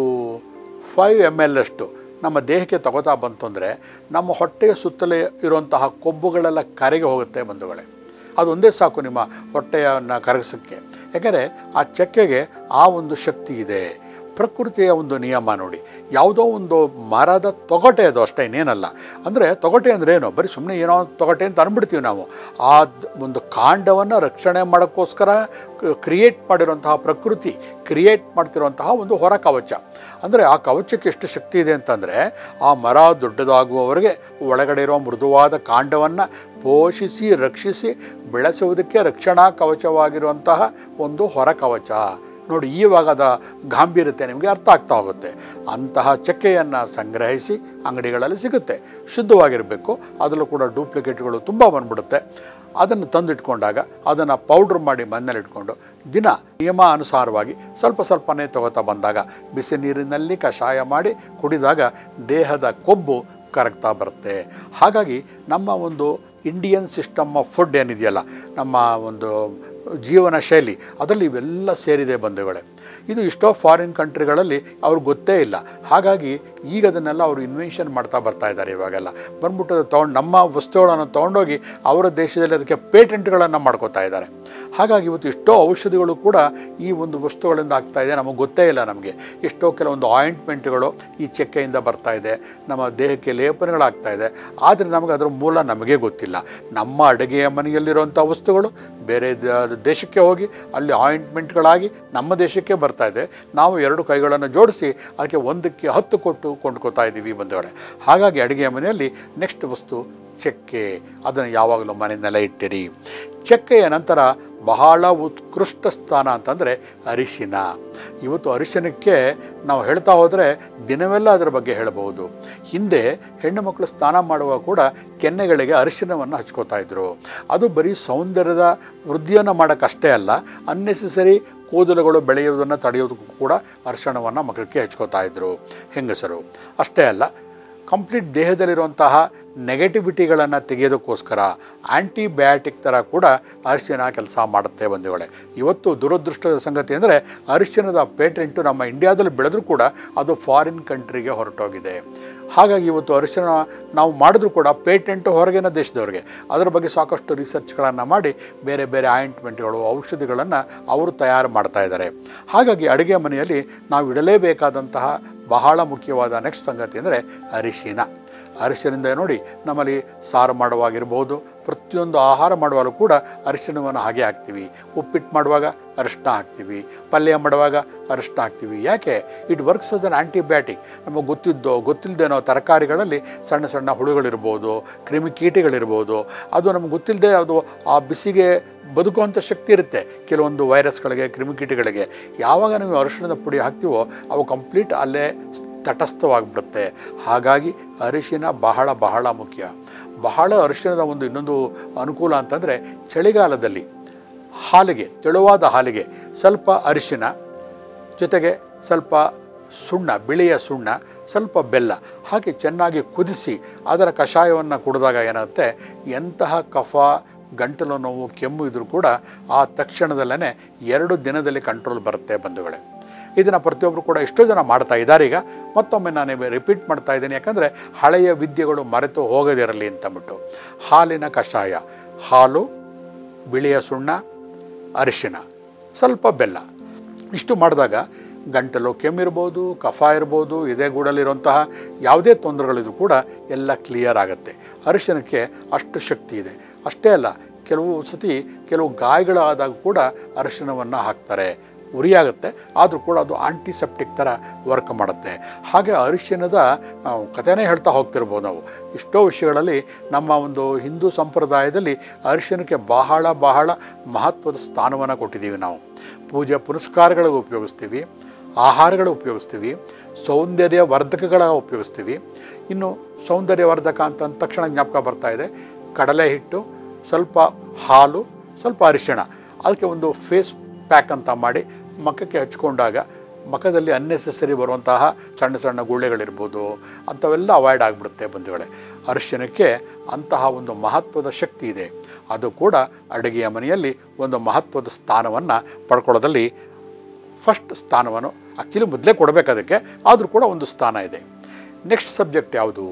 ಫೈವ್ ಎಮ್ ಎಲ್ ಅಷ್ಟು ನಮ್ಮ ದೇಹಕ್ಕೆ ತಗೋತಾ ಬಂತು ಅಂದರೆ ನಮ್ಮ ಹೊಟ್ಟೆಯ ಸುತ್ತಲೇ ಇರುವಂತಹ ಕೊಬ್ಬುಗಳೆಲ್ಲ ಕರಗಿ ಹೋಗುತ್ತೆ ಬಂಧುಗಳೇ. ಅದೊಂದೇ ಸಾಕು ನಿಮ್ಮ ಹೊಟ್ಟೆಯನ್ನು ಕರಗಿಸೋಕ್ಕೆ. ಯಾಕೆಂದರೆ ಆ ಚಕ್ಕೆಗೆ ಆ ಒಂದು ಶಕ್ತಿ ಇದೆ. ಪ್ರಕೃತಿಯ ಒಂದು ನಿಯಮ ನೋಡಿ, ಯಾವುದೋ ಒಂದು ಮರದ ತೊಗಟೆ ಅದು ಅಷ್ಟೇ, ಇನ್ನೇನಲ್ಲ. ಅಂದರೆ ತೊಗಟೆ ಅಂದರೆ ಏನು? ಬರೀ ಸುಮ್ಮನೆ ಏನೋ ತೊಗಟೆ ಅಂತ ಅಂದ್ಬಿಡ್ತೀವಿ ನಾವು. ಆ ಒಂದು ಕಾಂಡವನ್ನು ರಕ್ಷಣೆ ಮಾಡೋಕ್ಕೋಸ್ಕರ ಕ್ರಿಯೇಟ್ ಮಾಡಿರುವಂತಹ ಪ್ರಕೃತಿ ಕ್ರಿಯೇಟ್ ಮಾಡ್ತಿರುವಂತಹ ಒಂದು ಹೊರ ಕವಚ. ಅಂದರೆ ಆ ಕವಚಕ್ಕೆ ಎಷ್ಟು ಶಕ್ತಿ ಇದೆ ಅಂತಂದರೆ, ಆ ಮರ ದೊಡ್ಡದಾಗುವವರೆಗೆ ಒಳಗಡೆ ಇರುವ ಮೃದುವಾದ ಕಾಂಡವನ್ನು ಪೋಷಿಸಿ ರಕ್ಷಿಸಿ ಬೆಳೆಸುವುದಕ್ಕೆ ರಕ್ಷಣಾ ಕವಚವಾಗಿರುವಂತಹ ಒಂದು ಹೊರ ಕವಚ ನೋಡಿ. ಈವಾಗ ಅದರ ಗಾಂಭೀರ್ಯತೆ ನಿಮಗೆ ಅರ್ಥ ಆಗ್ತಾ ಹೋಗುತ್ತೆ. ಅಂತಹ ಚಕ್ಕೆಯನ್ನು ಸಂಗ್ರಹಿಸಿ ಅಂಗಡಿಗಳಲ್ಲಿ ಸಿಗುತ್ತೆ, ಶುದ್ಧವಾಗಿರಬೇಕು. ಅದರಲ್ಲೂ ಕೂಡ ಡೂಪ್ಲಿಕೇಟ್ಗಳು ತುಂಬ ಬಂದ್ಬಿಡುತ್ತೆ. ಅದನ್ನು ತಂದಿಟ್ಕೊಂಡಾಗ ಅದನ್ನು ಪೌಡ್ರ್ ಮಾಡಿ ಮನೆಯಲ್ಲಿ ಇಟ್ಕೊಂಡು ದಿನ ನಿಯಮ ಅನುಸಾರವಾಗಿ ಸ್ವಲ್ಪ ಸ್ವಲ್ಪನೇ ತಗೋತಾ ಬಂದಾಗ ಬಿಸಿ ನೀರಿನಲ್ಲಿ ಕಷಾಯ ಮಾಡಿ ಕುಡಿದಾಗ ದೇಹದ ಕೊಬ್ಬು ಕರಗ್ತಾ ಬರುತ್ತೆ. ಹಾಗಾಗಿ ನಮ್ಮ ಒಂದು ಇಂಡಿಯನ್ ಸಿಸ್ಟಮ್ ಆಫ್ ಫುಡ್ ಏನಿದೆಯಲ್ಲ, ನಮ್ಮ ಒಂದು ಜೀವನ ಶೈಲಿ, ಅದರಲ್ಲಿ ಇವೆಲ್ಲ ಸೇರಿದೆ ಬಂಧುಗಳೇ. ಇದು ಎಷ್ಟೋ ಫಾರಿನ್ ಕಂಟ್ರಿಗಳಲ್ಲಿ ಅವ್ರಿಗೆ ಗೊತ್ತೇ ಇಲ್ಲ. ಹಾಗಾಗಿ ಈಗ ಅದನ್ನೆಲ್ಲ ಅವರು ಇನ್ವೆನ್ಷನ್ ಮಾಡ್ತಾ ಬರ್ತಾ ಇದ್ದಾರೆ. ಇವಾಗೆಲ್ಲ ಬಂದ್ಬಿಟ್ಟು ತೊಗೊಂಡು ನಮ್ಮ ವಸ್ತುಗಳನ್ನು ತೊಗೊಂಡೋಗಿ ಅವರ ದೇಶದಲ್ಲಿ ಅದಕ್ಕೆ ಪೇಟೆಂಟ್ಗಳನ್ನು ಮಾಡ್ಕೋತಾ ಇದ್ದಾರೆ. ಹಾಗಾಗಿ ಇವತ್ತು ಎಷ್ಟೋ ಔಷಧಿಗಳು ಕೂಡ ಈ ಒಂದು ವಸ್ತುಗಳಿಂದ ಆಗ್ತಾ ಇದೆ, ನಮಗೆ ಗೊತ್ತೇ ಇಲ್ಲ. ನಮಗೆ ಎಷ್ಟೋ ಕೆಲವೊಂದು ಆಯಿಂಟ್ಮೆಂಟ್ಗಳು ಈ ಚಕ್ಕೆಯಿಂದ ಬರ್ತಾ ಇದೆ, ನಮ್ಮ ದೇಹಕ್ಕೆ ಲೇಪನಗಳಾಗ್ತಾ ಇದೆ. ಆದರೆ ನಮಗೆ ಅದರ ಮೂಲ ನಮಗೆ ಗೊತ್ತಿಲ್ಲ. ನಮ್ಮ ಅಡುಗೆಯ ಮನೆಯಲ್ಲಿರುವಂಥ ವಸ್ತುಗಳು ಬೇರೆ ದೇಶಕ್ಕೆ ಹೋಗಿ ಅಲ್ಲಿ ಆಯಿಂಟ್ಮೆಂಟ್ಗಳಾಗಿ ನಮ್ಮ ದೇಶಕ್ಕೆ ಬರ್ತಾ ಇದೆ. ನಾವು ಎರಡು ಕೈಗಳನ್ನು ಜೋಡಿಸಿ ಅದಕ್ಕೆ ಒಂದಕ್ಕೆ ಹತ್ತು ಕೊಟ್ಟು ಕೊಂಡ್ಕೋತಾ ಇದ್ದೀವಿ ಬಂಧುಗಳೇ. ಹಾಗಾಗಿ ಅಡುಗೆಯ ಮನೆಯಲ್ಲಿ ನೆಕ್ಸ್ಟ್ ವಸ್ತು ಚಕ್ಕೆ. ಅದನ್ನು ಯಾವಾಗಲೂ ಮನೆಯಲ್ಲೆಲ್ಲ ಇಟ್ಟಿರಿ. ಚಕ್ಕೆಯ ನಂತರ ಬಹಳ ಉತ್ಕೃಷ್ಟ ಸ್ಥಾನ ಅಂತಂದರೆ ಅರಿಶಿನ. ಇವತ್ತು ಅರಿಶಿನಕ್ಕೆ ನಾವು ಹೇಳ್ತಾ ಹೋದರೆ ದಿನವೆಲ್ಲ ಅದರ ಬಗ್ಗೆ ಹೇಳಬಹುದು. ಹಿಂದೆ ಹೆಣ್ಣು ಮಕ್ಕಳು ಸ್ನಾನ ಮಾಡುವಾಗ ಕೂಡ ಕೆನ್ನೆಗಳಿಗೆ ಅರಿಶಿನವನ್ನು ಹಚ್ಕೋತಾ ಇದ್ರು. ಅದು ಬರೀ ಸೌಂದರ್ಯದ ವೃದ್ಧಿಯನ್ನು ಮಾಡೋಕ್ಕಷ್ಟೇ ಅಲ್ಲ, ಅನ್ನೆಸೆಸರಿ ಕೂದಲುಗಳು ಬೆಳೆಯುವುದನ್ನು ತಡೆಯೋದಕ್ಕೂ ಕೂಡ ಅರಿಶಿಣವನ್ನು ಮಕ್ಕಳಿಗೆ ಹಚ್ಕೋತಾ ಇದ್ರು ಹೆಂಗಸರು. ಅಷ್ಟೇ ಅಲ್ಲ, ಕಂಪ್ಲೀಟ್ ದೇಹದಲ್ಲಿರುವಂತಹ ನೆಗೆಟಿವಿಟಿಗಳನ್ನು ತೆಗೆಯೋದಕ್ಕೋಸ್ಕರ ಆ್ಯಂಟಿಬಯಾಟಿಕ್ ಥರ ಕೂಡ ಅರಿಶಿನ ಕೆಲಸ ಮಾಡುತ್ತೆ ಬಂಧುಗಳೇ. ಇವತ್ತು ದುರದೃಷ್ಟದ ಸಂಗತಿ ಅಂದರೆ ಅರಿಶಿನದ ಪೇಟೆಂಟು ನಮ್ಮ ಇಂಡಿಯಾದಲ್ಲಿ ಬೆಳೆದರೂ ಕೂಡ ಅದು ಫಾರಿನ್ ಕಂಟ್ರಿಗೆ ಹೊರಟೋಗಿದೆ. ಹಾಗಾಗಿ ಇವತ್ತು ಅರಿಶಿನ ನಾವು ಮಾಡಿದ್ರೂ ಕೂಡ ಪೇಟೆಂಟು ಹೊರಗಿನ ದೇಶದವ್ರಿಗೆ. ಅದರ ಬಗ್ಗೆ ಸಾಕಷ್ಟು ರಿಸರ್ಚ್ಗಳನ್ನು ಮಾಡಿ ಬೇರೆ ಬೇರೆ ಆಯಿಂಟ್ಮೆಂಟ್ಗಳು ಔಷಧಿಗಳನ್ನು ಅವರು ತಯಾರು ಮಾಡ್ತಾ ಇದ್ದಾರೆ. ಹಾಗಾಗಿ ಅಡುಗೆ ಮನೆಯಲ್ಲಿ ನಾವು ಇಡಲೇಬೇಕಾದಂತಹ ಬಹಳ ಮುಖ್ಯವಾದ ನೆಕ್ಸ್ಟ್ ಸಂಗತಿ ಅಂದರೆ ಅರಿಶಿನ. ಅರಿಶಿನಿಂದ ನೋಡಿ ನಮ್ಮಲ್ಲಿ ಸಾರು ಮಾಡುವಾಗಿರ್ಬೋದು, ಪ್ರತಿಯೊಂದು ಆಹಾರ ಮಾಡುವಾಗಲೂ ಕೂಡ ಅರಿಶಿಣವನ್ನು ಹಾಗೆ ಹಾಕ್ತೀವಿ. ಉಪ್ಪಿಟ್ಟು ಮಾಡುವಾಗ ಅರಿಶಿಣ ಹಾಕ್ತೀವಿ, ಪಲ್ಯ ಮಾಡುವಾಗ ಅರಿಶಿಣ ಹಾಕ್ತೀವಿ. ಯಾಕೆ? It works as an antibiotic. ನಮಗೆ ಗೊತ್ತಿದ್ದೋ ಗೊತ್ತಿಲ್ಲದೇನೋ ತರಕಾರಿಗಳಲ್ಲಿ ಸಣ್ಣ ಸಣ್ಣ ಹುಳುಗಳಿರ್ಬೋದು, ಕ್ರಿಮಿಕೀಟಗಳಿರ್ಬೋದು, ಅದು ನಮ್ಗೆ ಗೊತ್ತಿಲ್ಲದೆ ಅದು ಆ ಬಿಸಿಗೆ ಬದುಕುವಂಥ ಶಕ್ತಿ ಇರುತ್ತೆ ಕೆಲವೊಂದು ವೈರಸ್ಗಳಿಗೆ, ಕ್ರಿಮಿಕೀಟಗಳಿಗೆ. ಯಾವಾಗ ನೀವು ಅರಿಶಿಣದ ಪುಡಿ ಹಾಕ್ತೀವೋ ಅವು ಕಂಪ್ಲೀಟ್ ಅಲ್ಲೇ ತಟಸ್ಥವಾಗಿಬಿಡುತ್ತೆ. ಹಾಗಾಗಿ ಅರಿಶಿನ ಬಹಳ ಬಹಳ ಮುಖ್ಯ. ಬಹಳ ಅರಿಶಿಣದ ಒಂದು ಇನ್ನೊಂದು ಅನುಕೂಲ ಅಂತಂದರೆ ಚಳಿಗಾಲದಲ್ಲಿ ಹಾಲಿಗೆ, ತೆಳುವಾದ ಹಾಲಿಗೆ ಸ್ವಲ್ಪ ಅರಿಶಿನ ಜೊತೆಗೆ ಸ್ವಲ್ಪ ಸುಣ್ಣ, ಬಿಳಿಯ ಸುಣ್ಣ, ಸ್ವಲ್ಪ ಬೆಲ್ಲ ಹಾಕಿ ಚೆನ್ನಾಗಿ ಕುದಿಸಿ ಅದರ ಕಷಾಯವನ್ನು ಕುಡಿದಾಗ ಏನಾಗುತ್ತೆ, ಎಂತಹ ಕಫ, ಗಂಟಲು ನೋವು, ಕೆಮ್ಮು ಇದ್ದರೂ ಕೂಡ ಆ ತಕ್ಷಣದಲ್ಲೇ ಎರಡು ದಿನದಲ್ಲಿ ಕಂಟ್ರೋಲ್ ಬರುತ್ತೆ ಬಂಧುಗಳೇ. ಇದನ್ನು ಪ್ರತಿಯೊಬ್ಬರು ಕೂಡ ಎಷ್ಟೋ ಜನ ಮಾಡ್ತಾ ಇದ್ದಾರೆ. ಈಗ ಮತ್ತೊಮ್ಮೆ ನಾನು ರಿಪೀಟ್ ಮಾಡ್ತಾ ಇದ್ದೀನಿ, ಯಾಕಂದರೆ ಹಳೆಯ ವಿದ್ಯೆಗಳು ಮರೆತು ಹೋಗದಿರಲಿ ಅಂತಂದ್ಬಿಟ್ಟು. ಹಾಲಿನ ಕಷಾಯ, ಹಾಲು, ಬಿಳಿಯ ಸುಣ್ಣ, ಅರಿಶಿನ, ಸ್ವಲ್ಪ ಬೆಲ್ಲ, ಇಷ್ಟು ಮಾಡಿದಾಗ ಗಂಟಲು ಕೆಮ್ಮಿರ್ಬೋದು, ಕಫ ಇರ್ಬೋದು, ಎದೆಗೂಡಲಿರುವಂತಹ ಯಾವುದೇ ತೊಂದರೆಗಳಿದ್ರೂ ಕೂಡ ಎಲ್ಲ ಕ್ಲಿಯರ್ ಆಗುತ್ತೆ. ಅರಿಶಿನಕ್ಕೆ ಅಷ್ಟು ಶಕ್ತಿ ಇದೆ. ಅಷ್ಟೇ ಅಲ್ಲ, ಕೆಲವು ಸತಿ ಕೆಲವು ಗಾಯಗಳಾದಾಗ ಕೂಡ ಅರಿಶಿನವನ್ನು ಹಾಕ್ತಾರೆ. ಉರಿಯಾಗುತ್ತೆ, ಆದರೂ ಕೂಡ ಅದು ಆಂಟಿಸೆಪ್ಟಿಕ್ ಥರ ವರ್ಕ್ ಮಾಡುತ್ತೆ. ಹಾಗೆ ಅರಿಶಿನದ ಕಥೆನೇ ಹೇಳ್ತಾ ಹೋಗ್ತಿರ್ಬೋದು ನಾವು. ಎಷ್ಟೋ ವಿಷಯಗಳಲ್ಲಿ ನಮ್ಮ ಒಂದು ಹಿಂದೂ ಸಂಪ್ರದಾಯದಲ್ಲಿ ಅರಿಶಿನಕ್ಕೆ ಬಹಳ ಬಹಳ ಮಹತ್ವದ ಸ್ಥಾನವನ್ನು ಕೊಟ್ಟಿದ್ದೀವಿ ನಾವು. ಪೂಜೆ ಪುನಸ್ಕಾರಗಳಿಗೆ ಉಪಯೋಗಿಸ್ತೀವಿ, ಆಹಾರಗಳು ಉಪಯೋಗಿಸ್ತೀವಿ, ಸೌಂದರ್ಯ ವರ್ಧಕಗಳ ಉಪಯೋಗಿಸ್ತೀವಿ. ಇನ್ನು ಸೌಂದರ್ಯವರ್ಧಕ ಅಂತ ಅಂದ ತಕ್ಷಣ ಜ್ಞಾಪಕ ಬರ್ತಾ ಇದೆ, ಕಡಲೆ ಹಿಟ್ಟು, ಸ್ವಲ್ಪ ಹಾಲು, ಸ್ವಲ್ಪ ಅರಿಶಿಣ, ಅದಕ್ಕೆ ಒಂದು ಫೇಸ್ ಪ್ಯಾಕ್ ಅಂತ ಮಾಡಿ ಮುಖಕ್ಕೆ ಹಚ್ಕೊಂಡಾಗ ಮುಖದಲ್ಲಿ ಅನ್ನೆಸೆಸರಿ ಬರುವಂತಹ ಸಣ್ಣ ಸಣ್ಣ ಗುಳ್ಳೆಗಳಿರ್ಬೋದು ಅಂಥವೆಲ್ಲ ಅವಾಯ್ಡ್ ಆಗಿಬಿಡುತ್ತೆ ಬಂಧುಗಳೇ. ಅರಿಶಿಣಕ್ಕೆ ಅಂತಹ ಒಂದು ಮಹತ್ವದ ಶಕ್ತಿ ಇದೆ. ಅದು ಕೂಡ ಅಡುಗೆಯ ಮನೆಯಲ್ಲಿ ಒಂದು ಮಹತ್ವದ ಸ್ಥಾನವನ್ನು ಪಡ್ಕೊಳ್ಳೋದಲ್ಲಿ ಫಸ್ಟ್ ಸ್ಥಾನವನ್ನು ಆ್ಯಕ್ಚುಲಿ ಮೊದಲೇ ಕೊಡಬೇಕು ಅದಕ್ಕೆ, ಆದರೂ ಕೂಡ ಒಂದು ಸ್ಥಾನ ಇದೆ. ನೆಕ್ಸ್ಟ್ ಸಬ್ಜೆಕ್ಟ್ ಯಾವುದು?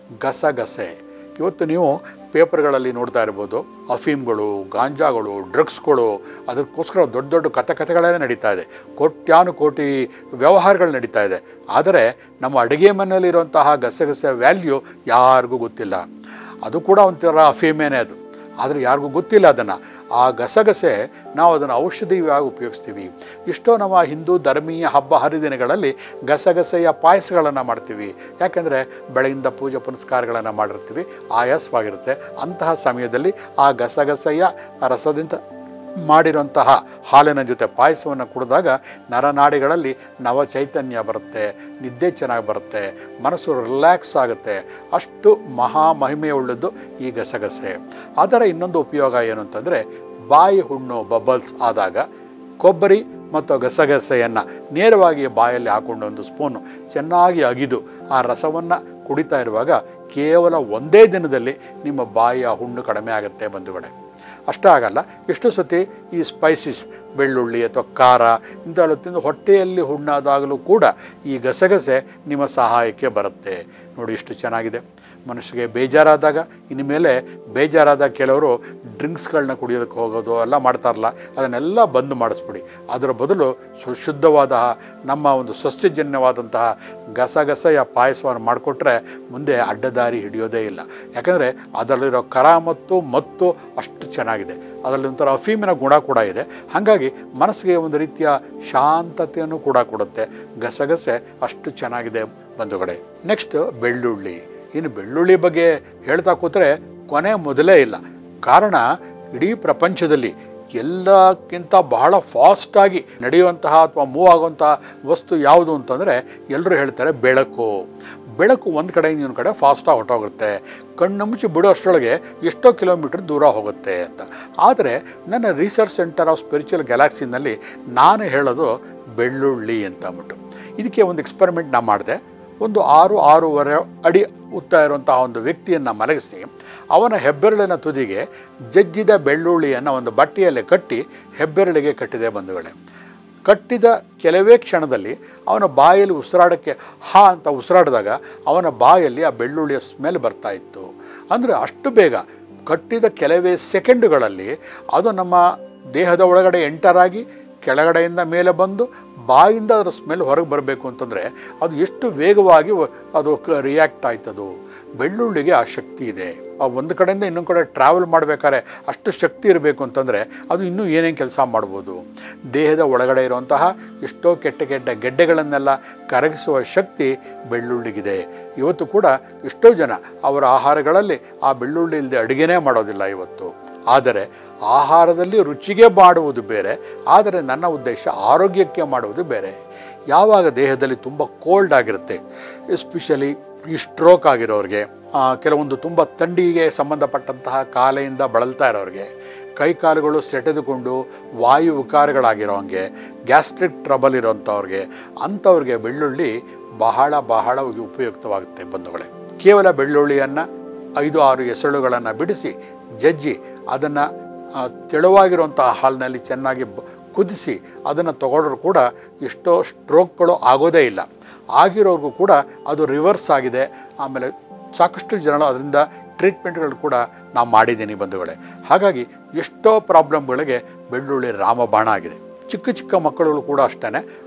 ಗಸಗಸೆ. ಇವತ್ತು ನೀವು ಪೇಪರ್ಗಳಲ್ಲಿ ನೋಡ್ತಾ ಇರ್ಬೋದು, ಅಫೀಮ್ಗಳು, ಗಾಂಜಾಗಳು, ಡ್ರಗ್ಸ್ಗಳು, ಅದಕ್ಕೋಸ್ಕರ ದೊಡ್ಡ ದೊಡ್ಡ ಕತೆ ಕಥೆಗಳೇ ನಡೀತಾ ಇದೆ, ಕೋಟ್ಯಾನು ಕೋಟಿ ವ್ಯವಹಾರಗಳು ನಡೀತಾ ಇದೆ. ಆದರೆ ನಮ್ಮ ಅಡುಗೆ ಮನೆಯಲ್ಲಿರುವಂತಹ ಗಸಗಸೆ ವ್ಯಾಲ್ಯೂ ಯಾರಿಗೂ ಗೊತ್ತಿಲ್ಲ. ಅದು ಕೂಡ ಒಂಥರ ಅಫೀಮೇನೆ ಅದು, ಆದರೆ ಯಾರಿಗೂ ಗೊತ್ತಿಲ್ಲ ಅದನ್ನು. ಆ ಗಸಗಸೆ ನಾವು ಅದನ್ನು ಔಷಧಿಯಾಗಿ ಉಪಯೋಗಿಸ್ತೀವಿ. ಎಷ್ಟೋ ನಮ್ಮ ಹಿಂದೂ ಧರ್ಮೀಯ ಹಬ್ಬ ಹರಿದಿನಗಳಲ್ಲಿ ಗಸಗಸೆಯ ಪಾಯಸಗಳನ್ನು ಮಾಡ್ತೀವಿ. ಯಾಕೆಂದರೆ ಬೆಳಗಿಂದ ಪೂಜೆ ಪುನಸ್ಕಾರಗಳನ್ನು ಮಾಡಿರ್ತೀವಿ, ಆಯಾಸವಾಗಿರುತ್ತೆ. ಅಂತಹ ಸಮಯದಲ್ಲಿ ಆ ಗಸಗಸೆಯ ರಸದಿಂದ ಮಾಡಿರುವಂತಹ ಹಾಲಿನ ಜೊತೆ ಪಾಯಸವನ್ನು ಕುಡಿದಾಗ ನರನಾಡಿಗಳಲ್ಲಿ ನವ ಚೈತನ್ಯ ಬರುತ್ತೆ, ನಿದ್ದೆ ಚೆನ್ನಾಗಿ ಬರುತ್ತೆ, ಮನಸ್ಸು ರಿಲ್ಯಾಕ್ಸ್ ಆಗುತ್ತೆ. ಅಷ್ಟು ಮಹಾ ಮಹಿಮೆಯುಳ್ಳದ್ದು ಈ ಗಸಗಸೆ. ಅದರ ಇನ್ನೊಂದು ಉಪಯೋಗ ಏನು ಅಂತಂದರೆ, ಬಾಯಿ ಹುಣ್ಣು ಬಬಲ್ಸ್ ಆದಾಗ ಕೊಬ್ಬರಿ ಮತ್ತು ಗಸಗಸೆಯನ್ನು ನೇರವಾಗಿ ಬಾಯಲ್ಲಿ ಹಾಕ್ಕೊಂಡು ಒಂದು ಸ್ಪೂನು ಚೆನ್ನಾಗಿ ಅಗಿದು ಆ ರಸವನ್ನು ಕುಡಿತಾ ಇರುವಾಗ ಕೇವಲ ಒಂದೇ ದಿನದಲ್ಲಿ ನಿಮ್ಮ ಬಾಯಿಯ ಹುಣ್ಣು ಕಡಿಮೆ ಆಗುತ್ತೆ ಬಂಧುಗಳೇ. ಅಷ್ಟೇ ಆಗಲ್ಲ, ಎಷ್ಟು ಸತಿ ಈ ಸ್ಪೈಸಿಸ್, ಬೆಳ್ಳುಳ್ಳಿ ಅಥವಾ ಖಾರ ಇಂಥವೆಲ್ಲ ತಿಂದು ಹೊಟ್ಟೆಯಲ್ಲಿ ಹುಣ್ಣಾದಾಗಲೂ ಕೂಡ ಈ ಗಸಗಸೆ ನಿಮ್ಮ ಸಹಾಯಕ್ಕೆ ಬರುತ್ತೆ. ನೋಡಿ ಎಷ್ಟು ಚೆನ್ನಾಗಿದೆ. ಮನುಷ್ಯಗೆ ಬೇಜಾರಾದಾಗ, ಇನ್ಮೇಲೆ ಬೇಜಾರಾದಾಗ ಕೆಲವರು ಡ್ರಿಂಕ್ಸ್ಗಳನ್ನ ಕುಡಿಯೋದಕ್ಕೆ ಹೋಗೋದು ಎಲ್ಲ ಮಾಡ್ತಾರಲ್ಲ, ಅದನ್ನೆಲ್ಲ ಬಂದ್ ಮಾಡಿಸ್ಬಿಡಿ. ಅದರ ಬದಲು ಶುದ್ಧವಾದ ನಮ್ಮ ಒಂದು ಸಸ್ಯಜನ್ಯವಾದಂತಹ ಗಸಗಸೆಯ ಪಾಯಸವನ್ನು ಮಾಡಿಕೊಟ್ರೆ ಮುಂದೆ ಅಡ್ಡದಾರಿ ಹಿಡಿಯೋದೇ ಇಲ್ಲ. ಯಾಕಂದರೆ ಅದರಲ್ಲಿರೋ ಕರ ಮತ್ತು ಮತ್ತು ಅಷ್ಟು ಚೆನ್ನಾಗಿದೆ. ಅದರಲ್ಲಿ ಒಂಥರ ಅಫೀಮಿನ ಗುಣ ಕೂಡ ಇದೆ. ಹಾಗಾಗಿ ಮನಸ್ಸಿಗೆ ಒಂದು ರೀತಿಯ ಶಾಂತತೆಯನ್ನು ಕೂಡ ಕೊಡುತ್ತೆ ಗಸಗಸೆ, ಅಷ್ಟು ಚೆನ್ನಾಗಿದೆ ಬಂಧುಗಳೇ. ನೆಕ್ಸ್ಟ್ ಬೆಳ್ಳುಳ್ಳಿ. ಇನ್ನು ಬೆಳ್ಳುಳ್ಳಿ ಬಗ್ಗೆ ಹೇಳ್ತಾ ಕೂತ್ರೆ ಕೊನೆ ಮೊದಲೇ ಇಲ್ಲ. ಕಾರಣ, ಇಡೀ ಪ್ರಪಂಚದಲ್ಲಿ ಎಲ್ಲಕ್ಕಿಂತ ಬಹಳ ಫಾಸ್ಟಾಗಿ ನಡೆಯುವಂತಹ ಅಥವಾ ಮೂವ್ ಆಗುವಂತಹ ವಸ್ತು ಯಾವುದು ಅಂತಂದರೆ ಎಲ್ಲರೂ ಹೇಳ್ತಾರೆ ಬೆಳಕು. ಬೆಳಕು ಒಂದು ಕಡೆಯಿಂದ ಇನ್ನೊಂದು ಕಡೆ ಫಾಸ್ಟಾಗಿ ಹೊರಟೋಗುತ್ತೆ, ಕಣ್ಣು ಮುಚ್ಚಿ ಬಿಡೋ ಅಷ್ಟರೊಳಗೆ ಎಷ್ಟೋ ಕಿಲೋಮೀಟ್ರ್ ದೂರ ಹೋಗುತ್ತೆ ಅಂತ. ಆದರೆ ನನ್ನ ರಿಸರ್ಚ್ ಸೆಂಟರ್ ಆಫ್ ಸ್ಪಿರಿಚುವಲ್ ಗ್ಯಾಲಕ್ಸಿನಲ್ಲಿ ನಾನು ಹೇಳೋದು ಬೆಳ್ಳುಳ್ಳಿ ಅಂತ ಅಂದ್ಬಿಟ್ಟು. ಇದಕ್ಕೆ ಒಂದು ಎಕ್ಸ್ಪೆರಿಮೆಂಟ್ ನಾನು ಮಾಡಿದೆ. ಒಂದು ಆರು ಆರೂವರೆ ಅಡಿ ಉದ್ದ ಇರುವಂತಹ ಒಂದು ವ್ಯಕ್ತಿಯನ್ನು ಮಲಗಿಸಿ ಅವನ ಹೆಬ್ಬೆರಳಿನ ತುದಿಗೆ ಜಜ್ಜಿದ ಬೆಳ್ಳುಳ್ಳಿಯನ್ನು ಒಂದು ಬಟ್ಟೆಯಲ್ಲಿ ಕಟ್ಟಿ ಹೆಬ್ಬೆರಳಿಗೆ ಕಟ್ಟಿದೆ ಬಂಧುಗಳೇ. ಕಟ್ಟಿದ ಕೆಲವೇ ಕ್ಷಣದಲ್ಲಿ ಅವನ ಬಾಯಲ್ಲಿ ಉಸಿರಾಡೋಕ್ಕೆ ಹಾ ಅಂತ ಉಸಿರಾಡಿದಾಗ ಅವನ ಬಾಯಲ್ಲಿ ಆ ಬೆಳ್ಳುಳ್ಳಿಯ ಸ್ಮೆಲ್ ಬರ್ತಾ ಇತ್ತು. ಅಂದರೆ ಅಷ್ಟು ಬೇಗ ಕಟ್ಟಿದ ಕೆಲವೇ ಸೆಕೆಂಡುಗಳಲ್ಲಿ ಅದು ನಮ್ಮ ದೇಹದ ಒಳಗಡೆ ಎಂಟರಾಗಿ ಕೆಳಗಡೆಯಿಂದ ಮೇಲೆ ಬಂದು ಬಾಯಿಂದ ಅದರ ಸ್ಮೆಲ್ ಹೊರಗೆ ಬರಬೇಕು ಅಂತಂದರೆ ಅದು ಎಷ್ಟು ವೇಗವಾಗಿ ಅದು ರಿಯಾಕ್ಟ್ ಆಯ್ತದು. ಬೆಳ್ಳುಳ್ಳಿಗೆ ಆ ಶಕ್ತಿ ಇದೆ. ಆ ಒಂದು ಕಡೆಯಿಂದ ಇನ್ನೊಂದು ಕಡೆ ಟ್ರಾವೆಲ್ ಮಾಡಬೇಕಾದ್ರೆ ಅಷ್ಟು ಶಕ್ತಿ ಇರಬೇಕು ಅಂತಂದರೆ ಅದು ಇನ್ನೂ ಏನೇನು ಕೆಲಸ ಮಾಡ್ಬೋದು. ದೇಹದ ಒಳಗಡೆ ಇರುವಂತಹ ಎಷ್ಟೋ ಕೆಟ್ಟ ಕೆಟ್ಟ ಗೆಡ್ಡೆಗಳನ್ನೆಲ್ಲ ಕರಗಿಸುವ ಶಕ್ತಿ ಬೆಳ್ಳುಳ್ಳಿಗಿದೆ. ಇವತ್ತು ಕೂಡ ಎಷ್ಟೋ ಜನ ಅವರ ಆಹಾರಗಳಲ್ಲಿ ಆ ಬೆಳ್ಳುಳ್ಳಿ ಇಲ್ಲದೆ ಅಡುಗೆನೇ ಮಾಡೋದಿಲ್ಲ ಇವತ್ತು. ಆದರೆ ಆಹಾರದಲ್ಲಿ ರುಚಿಗೆ ಮಾಡುವುದು ಬೇರೆ, ಆದರೆ ನನ್ನ ಉದ್ದೇಶ ಆರೋಗ್ಯಕ್ಕೆ ಮಾಡುವುದು ಬೇರೆ. ಯಾವಾಗ ದೇಹದಲ್ಲಿ ತುಂಬ ಕೋಲ್ಡ್ ಆಗಿರುತ್ತೆ, ಎಸ್ಪೆಷಲಿ ಈ ಸ್ಟ್ರೋಕ್ ಆಗಿರೋರಿಗೆ, ಕೆಲವೊಂದು ತುಂಬ ಥಂಡಿಗೆ ಸಂಬಂಧಪಟ್ಟಂತಹ ಕಾಲೆಯಿಂದ ಬಳಲ್ತಾ ಇರೋರಿಗೆ, ಕೈಕಾಲುಗಳು ಸೆಟೆದುಕೊಂಡು ವಾಯು ವಿಕಾರಗಳಾಗಿರೋಂಗೆ, ಗ್ಯಾಸ್ಟ್ರಿಕ್ ಟ್ರಬಲ್ ಇರೋಂಥವ್ರಿಗೆ, ಅಂಥವ್ರಿಗೆ ಬೆಳ್ಳುಳ್ಳಿ ಬಹಳ ಬಹಳ ಉಪಯುಕ್ತವಾಗುತ್ತೆ ಬಂಧುಗಳೇ. ಕೇವಲ ಬೆಳ್ಳುಳ್ಳಿಯನ್ನು ಐದು ಆರು ಎಸಳುಗಳನ್ನು ಬಿಡಿಸಿ ಜಜ್ಜಿ ಅದನ್ನು ತೆಳುವಾಗಿರುವಂಥ ಹಾಲಿನಲ್ಲಿ ಚೆನ್ನಾಗಿ ಕುದಿಸಿ ಅದನ್ನು ತಗೊಳ್ಳೋರು ಕೂಡ ಎಷ್ಟೋ ಸ್ಟ್ರೋಕ್ಗಳು ಆಗೋದೇ ಇಲ್ಲ. ಆಗಿರೋರ್ಗೂ ಕೂಡ ಅದು ರಿವರ್ಸ್ ಆಗಿದೆ. ಆಮೇಲೆ ಸಾಕಷ್ಟು ಜನ ಅದರಿಂದ ಟ್ರೀಟ್ಮೆಂಟ್ಗಳು ಕೂಡ ನಾವು ಮಾಡಿದ್ದೀನಿ ಬಂಧುಗಳೇ. ಹಾಗಾಗಿ ಎಷ್ಟೋ ಪ್ರಾಬ್ಲಮ್ಗಳಿಗೆ ಬೆಳ್ಳುಳ್ಳಿ ರಾಮಬಾಣ ಆಗಿದೆ. ಚಿಕ್ಕ ಚಿಕ್ಕ ಮಕ್ಕಳುಗಳು ಕೂಡ ಅಷ್ಟೇ